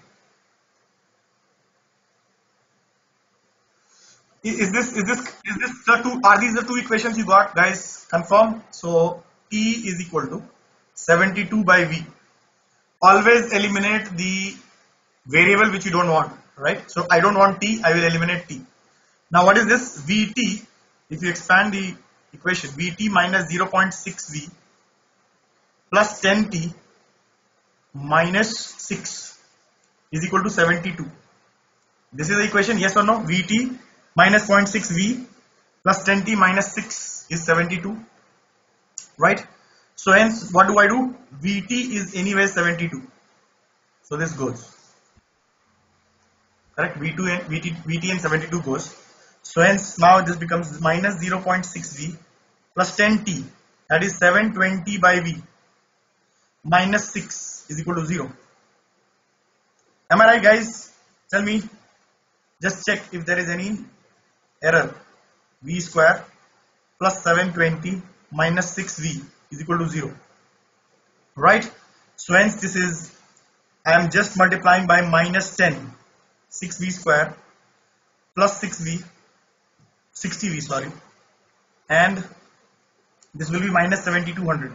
Is this is this is this the two? Are these the two equations you got, guys? Confirm. So T is equal to seventy-two by V. Always eliminate the variable which you don't want, right? So I don't want T, I will eliminate T. Now what is this? Vt, if you expand the equation, Vt minus zero point six V plus ten T minus six is equal to seventy-two. This is the equation, yes or no? Vt minus zero point six V plus ten T minus six is seventy-two, right? So hence, what do I do? Vt is anyway seventy-two. So this goes. Correct? V two and Vt, Vt and seventy-two goes. So hence, now this becomes minus zero point six V plus ten T, that is seven hundred twenty by V, minus six is equal to zero. Am I right, guys? Tell me. Just check if there is any error. V square plus seven hundred twenty minus six V is equal to zero, right? So hence this is, I am just multiplying by minus ten, six V square plus six V, sixty V, sorry, and this will be minus seventy-two hundred.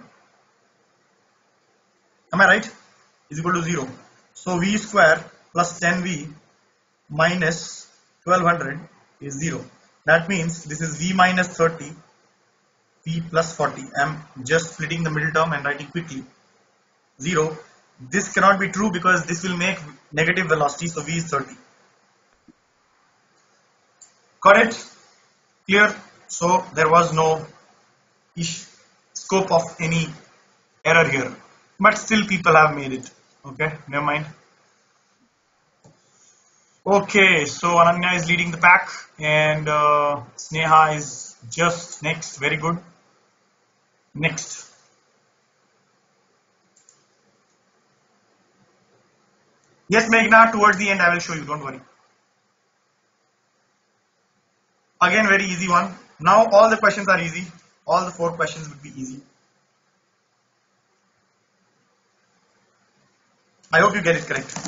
Am I right? Is equal to zero. So V square plus ten V minus twelve hundred is zero. That means this is V minus thirty, V plus forty. I am just splitting the middle term and writing quickly. zero. This cannot be true because this will make negative velocity, so V is thirty. Got it? Clear? So there was no ish, scope of any error here, but still people have made it. Okay, never mind. Okay, so Ananya is leading the pack and uh, Sneha is just next. Very good. Next. Yes, Meghna, towards the end I will show you, don't worry. Again, very easy one. Now all the questions are easy. All the four questions would be easy. I hope you get it correct.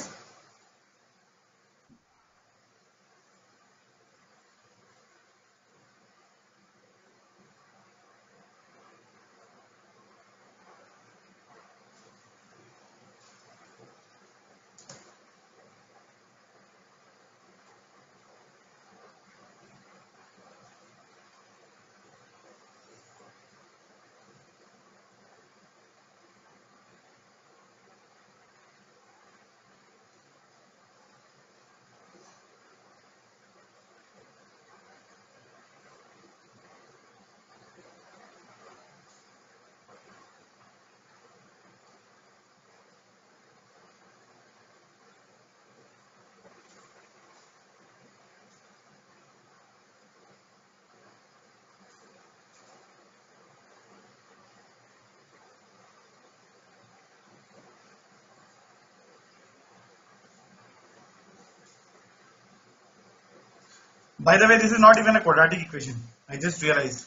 By the way, this is not even a quadratic equation. I just realized.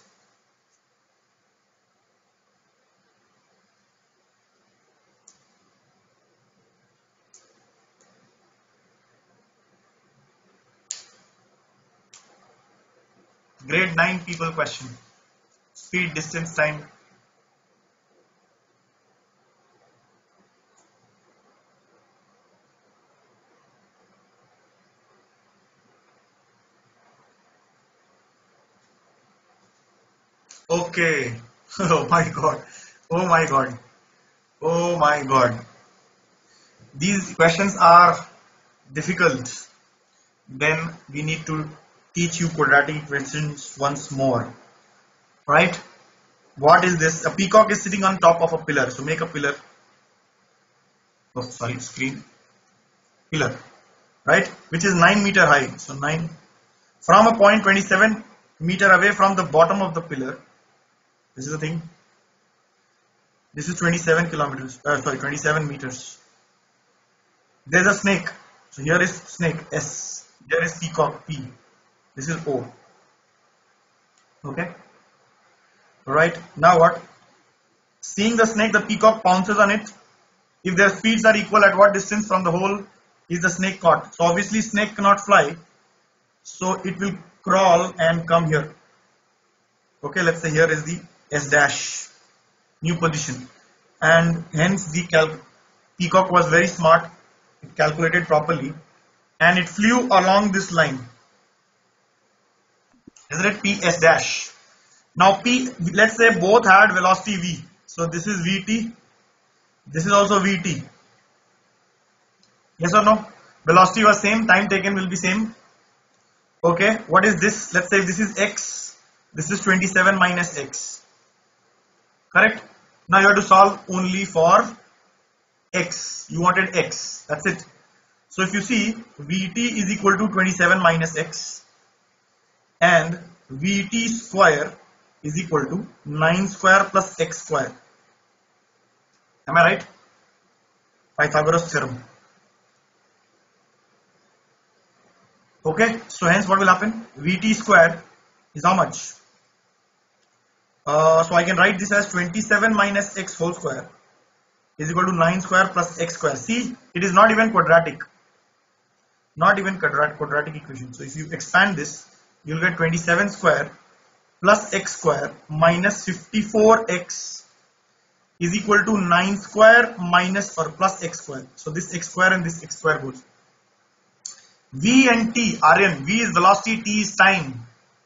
Grade nine people question. Speed, distance, time. Okay. Oh my god. Oh my god. Oh my god. These questions are difficult. Then we need to teach you quadratic equations once more. Right? What is this? A peacock is sitting on top of a pillar. So make a pillar. Oh, sorry, screen. Pillar. Right? Which is nine meter high. So nine from a point twenty-seven meter away from the bottom of the pillar. This is the thing. This is twenty-seven kilometers. Uh, sorry, twenty-seven meters. There's a snake. So here is snake S. Here is peacock P. This is O. Okay. Right. Now what? Seeing the snake, the peacock pounces on it. If their speeds are equal, at what distance from the hole is the snake caught? So obviously snake cannot fly. So it will crawl and come here. Okay, let's say here is the S dash, new position. And hence the cal peacock was very smart. It calculated properly. And it flew along this line. Isn't it P S dash? Now P, let's say both had velocity V. So this is V T. This is also V T. Yes or no? Velocity was same, time taken will be same. Okay, what is this? Let's say this is X. This is twenty-seven minus X. Correct? Now you have to solve only for X. You wanted X. That's it. So if you see, V T is equal to twenty-seven minus X. And V T square is equal to nine square plus X square. Am I right? Pythagoras theorem. Okay, so hence what will happen? V T square is how much? Uh, so I can write this as twenty-seven minus X whole square is equal to nine square plus X square. See, it is not even quadratic. Not even quadrat quadratic equation. So if you expand this, you will get twenty-seven square plus X square minus fifty-four X is equal to nine square minus or plus X square. So this X square and this X square goes. V and T, Aryan, V is velocity, T is time.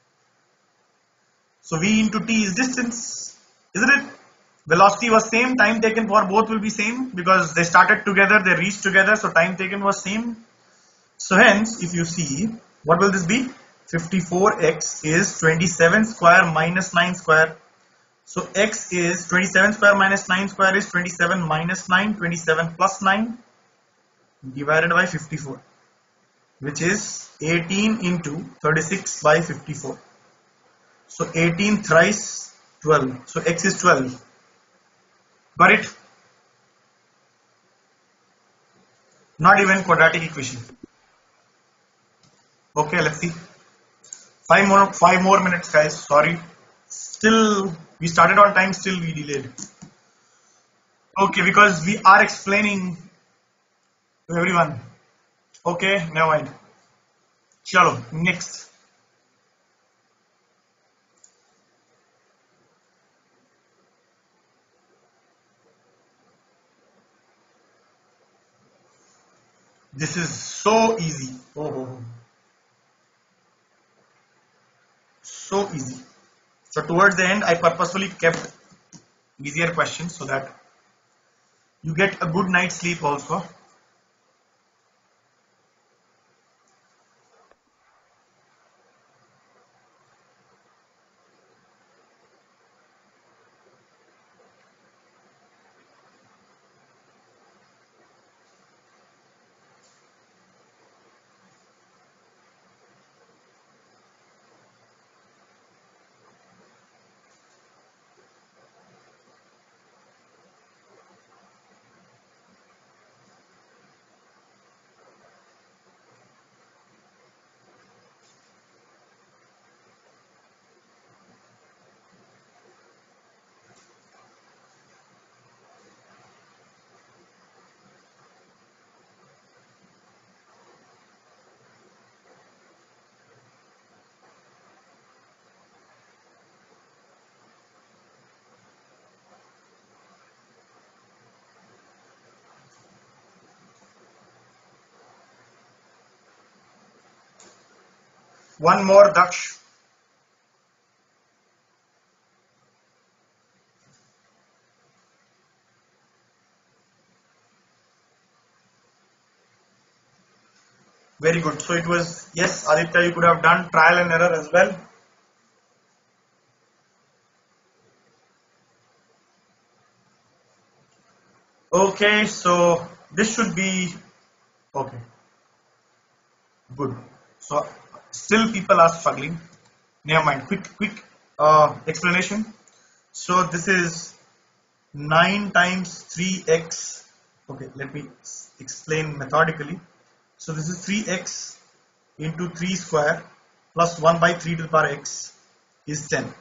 So V into T is distance, isn't it? Velocity was same, time taken for both will be same because they started together, they reached together, so time taken was same. So hence, if you see, what will this be? fifty-four X is twenty-seven square minus nine square. So X is twenty-seven square minus nine square is twenty-seven minus nine, twenty-seven plus nine divided by fifty-four, which is eighteen into thirty-six by fifty-four. So eighteen thrice twelve. So X is twelve. Got it? Not even quadratic equation. Okay, let's see. Five more, five more minutes, guys. Sorry. Still, we started on time. Still, we delayed. Okay, because we are explaining to everyone. Okay, never mind. Chalo, next. This is so easy. Oh, oh, oh. So easy. So towards the end, I purposefully kept easier questions so that you get a good night's sleep also. One more, Daksh. Very good. So it was, yes, Aditya, you could have done trial and error as well. Okay, so this should be okay. Good. So still people are struggling. Never mind. Quick, quick uh, explanation. So this is nine times three x. Okay, let me explain methodically. So this is three x into three square plus one by three to the power x is ten.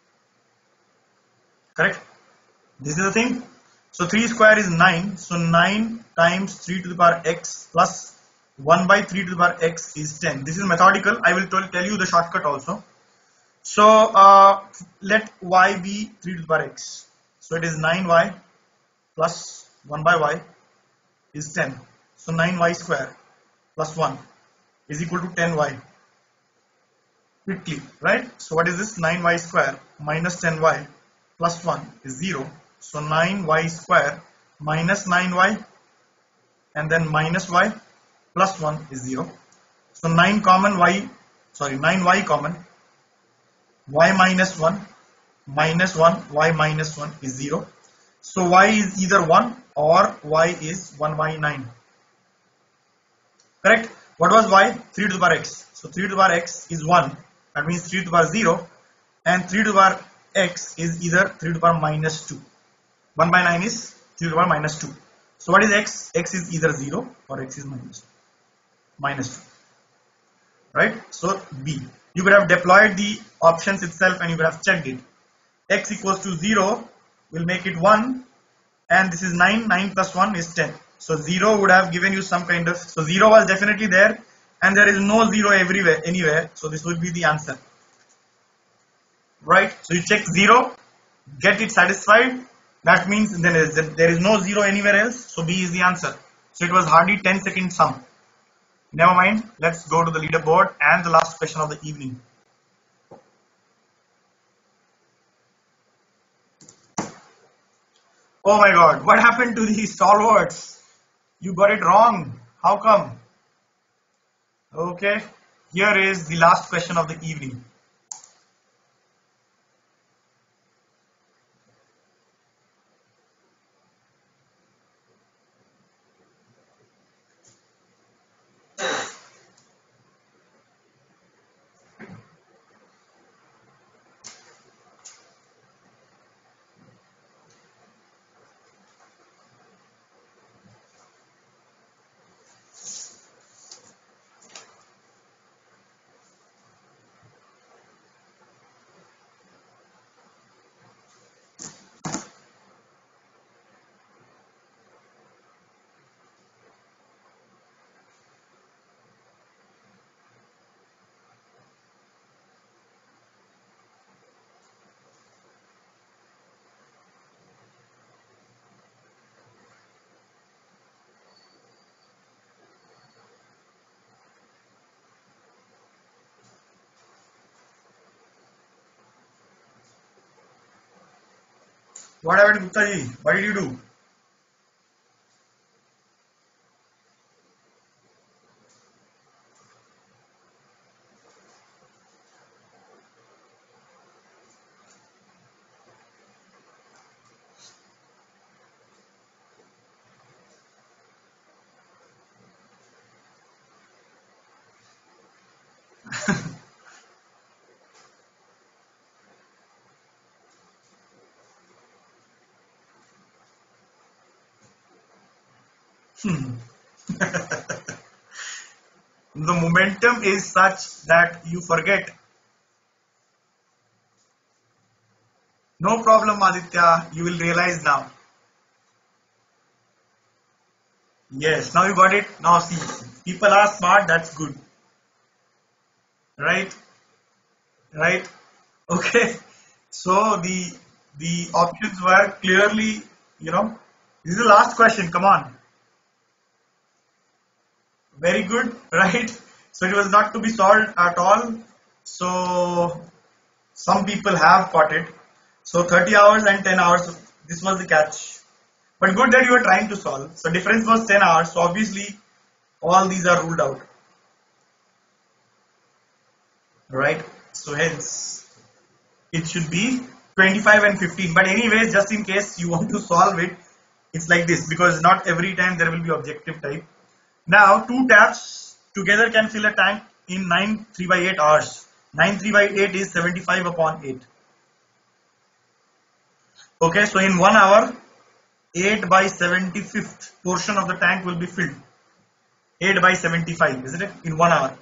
Correct? This is the thing. So three square is nine. So nine times three to the power x plus one by three to the power x is ten. This is methodical. I will tell you the shortcut also. So uh, let y be three to the power x. So it is nine y plus one by y is ten. So nine y square plus one is equal to ten y. Quickly, right? So what is this? nine y square minus ten y plus one is zero. So nine y square minus nine y and then minus y plus one is zero. So nine common y, sorry, nine y common, y minus one minus one, y minus one is zero. So y is either one or y is one by nine. Correct? What was y? three to the power x. So three to the power x is one. That means three to the power zero. And three to the power x is either three to the power minus two. one by nine is three to the power minus two. So what is x? X is either zero or x is minus, minus two. Right? So B. You could have deployed the options itself and you could have checked it. X equals to zero will make it one, and this is nine. nine plus one is ten. So zero would have given you some kind of, so zero was definitely there and there is no zero everywhere, anywhere. So this would be the answer. Right? So you check zero, get it satisfied. That means then there is no zero anywhere else. So B is the answer. So it was hardly ten second sum. Never mind. Let's go to the leaderboard and the last question of the evening. Oh my God, what happened to these stalwarts? You got it wrong. How come? Okay, here is the last question of the evening. What happened, Gupta ji? What did you do? Hmm. The momentum is such that you forget. No problem, Aditya. You will realize now. Yes, now you got it. Now see, people are smart. That's good. Right? Right? Okay. So the the options were clearly, you know, this is the last question. Come on. Very good, right? So it was not to be solved at all. So some people have caught it. So thirty hours and ten hours, this was the catch. But good that you were trying to solve. So difference was ten hours. So obviously all these are ruled out. right? So hence it should be twenty-five and fifteen. But anyways, just in case you want to solve it, it's like this, because not every time there will be objective type. Now two taps together can fill a tank in nine three by eight hours. nine three by eight is seventy-five upon eight. Okay, so in one hour, eight by seventy-fifth portion of the tank will be filled. eight by seventy-five, isn't it? In one hour.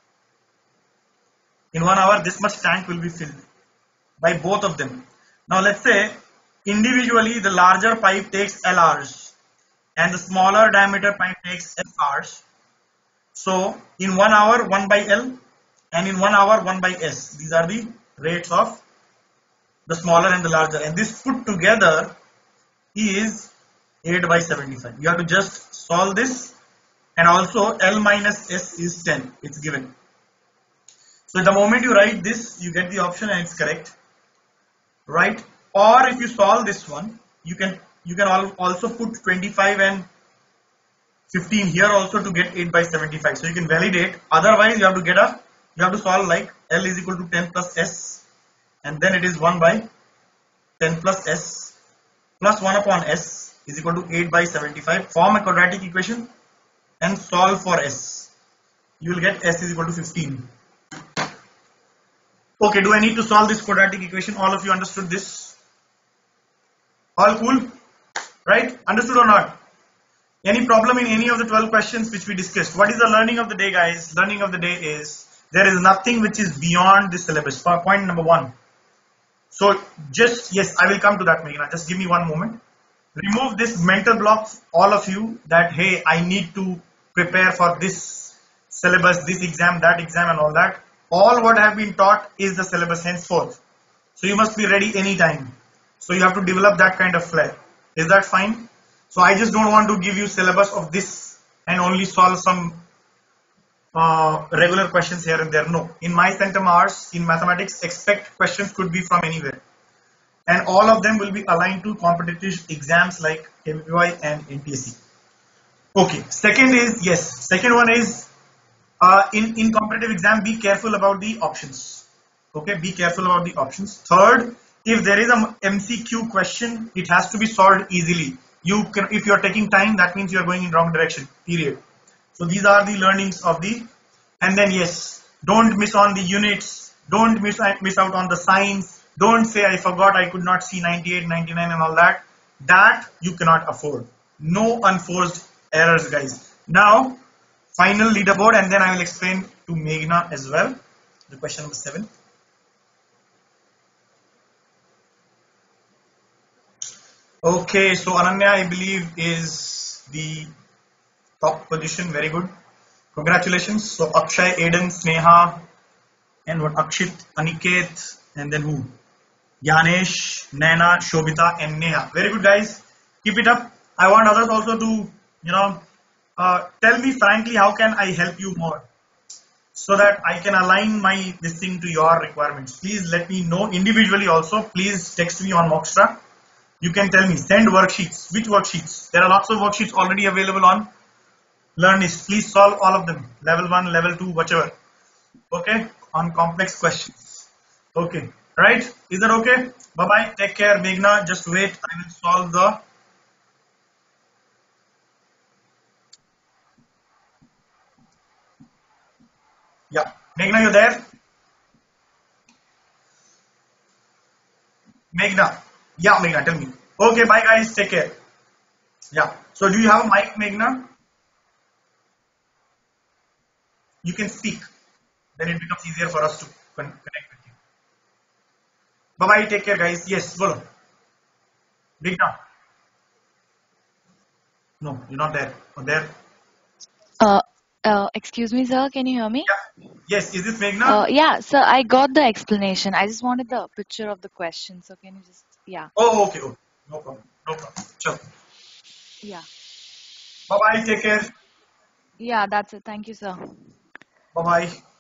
In one hour, this much tank will be filled by both of them. Now let's say individually the larger pipe takes L hours and the smaller diameter pipe takes S hours. So in one hour, one by L, and in one hour, one by S. These are the rates of the smaller and the larger, and this put together is eight by seventy-five. You have to just solve this, and also L minus S is ten. It's given. So the moment you write this, you get the option and it's correct, right? Or if you solve this one, you can you can also put twenty-five and fifteen here also to get eight by seventy-five. So you can validate. Otherwise, you have to get a you have to solve like L is equal to ten plus S, and then it is one by ten plus S plus one upon S is equal to eight by seventy-five. Form a quadratic equation and solve for S. You will get S is equal to fifteen. Okay, do I need to solve this quadratic equation? All of you understood this? All cool? Right? Understood or not? Any problem in any of the twelve questions which we discussed? What is the learning of the day, guys? Learning of the day is there is nothing which is beyond the syllabus. Point number one. So just, yes, I will come to that, Meghna. Just give me one moment. Remove this mental block, all of you, that hey, I need to prepare for this syllabus, this exam, that exam and all that. All what have been taught is the syllabus henceforth. So you must be ready anytime. So you have to develop that kind of flair. Is that fine? So I just don't want to give you syllabus of this and only solve some uh, regular questions here and there. No. In my centum hours, in mathematics, expect questions could be from anywhere. And all of them will be aligned to competitive exams like M P Y and N T S C. Okay. Second is, yes. Second one is, Uh, in, in competitive exam, be careful about the options. Okay, be careful about the options. Third, if there is a M C Q question, it has to be solved easily. You can, if you are taking time, that means you are going in wrong direction, period. So these are the learnings of the, and then yes, don't miss on the units, don't miss, miss out on the signs, don't say I forgot, I could not see ninety-eight, ninety-nine and all that. That you cannot afford. No unforced errors, guys. Now, final leaderboard, and then I will explain to Meghna as well. The question number seven. Okay, so Ananya, I believe, is the top position. Very good. Congratulations. So Akshay, Aiden, Sneha, and what? Akshit, Aniket, and then who? Yanesh, Naina, Shobita, and Neha. Very good, guys. Keep it up. I want others also to, you know, Uh, tell me frankly, how can I help you more so that I can align my this thing to your requirements? Please let me know individually also. Please text me on Moxtra. You can tell me, send worksheets. Which worksheets? There are lots of worksheets already available on Learnist. Please solve all of them. Level one, level two, whichever. Okay, on complex questions. Okay, right? Is that okay? Bye bye. Take care, Meghna. Just wait. I will solve the. Yeah, Meghna, you there? Meghna. Yeah, Meghna, tell me. Okay, bye guys, take care. Yeah. So do you have a mic, Meghna? You can speak. Then it becomes easier for us to connect with you. Bye bye, take care guys. Yes, follow. Meghna. No, you're not there. Or there. Uh, uh, excuse me, sir. Can you hear me? Yeah. Yes, is this Meghna? Uh, yeah, sir. I got the explanation. I just wanted the picture of the question. So can you just, yeah. Oh, okay. okay. No problem. No problem. Sure. Yeah. Bye bye. Take care. Yeah, that's it. Thank you, sir. Bye bye.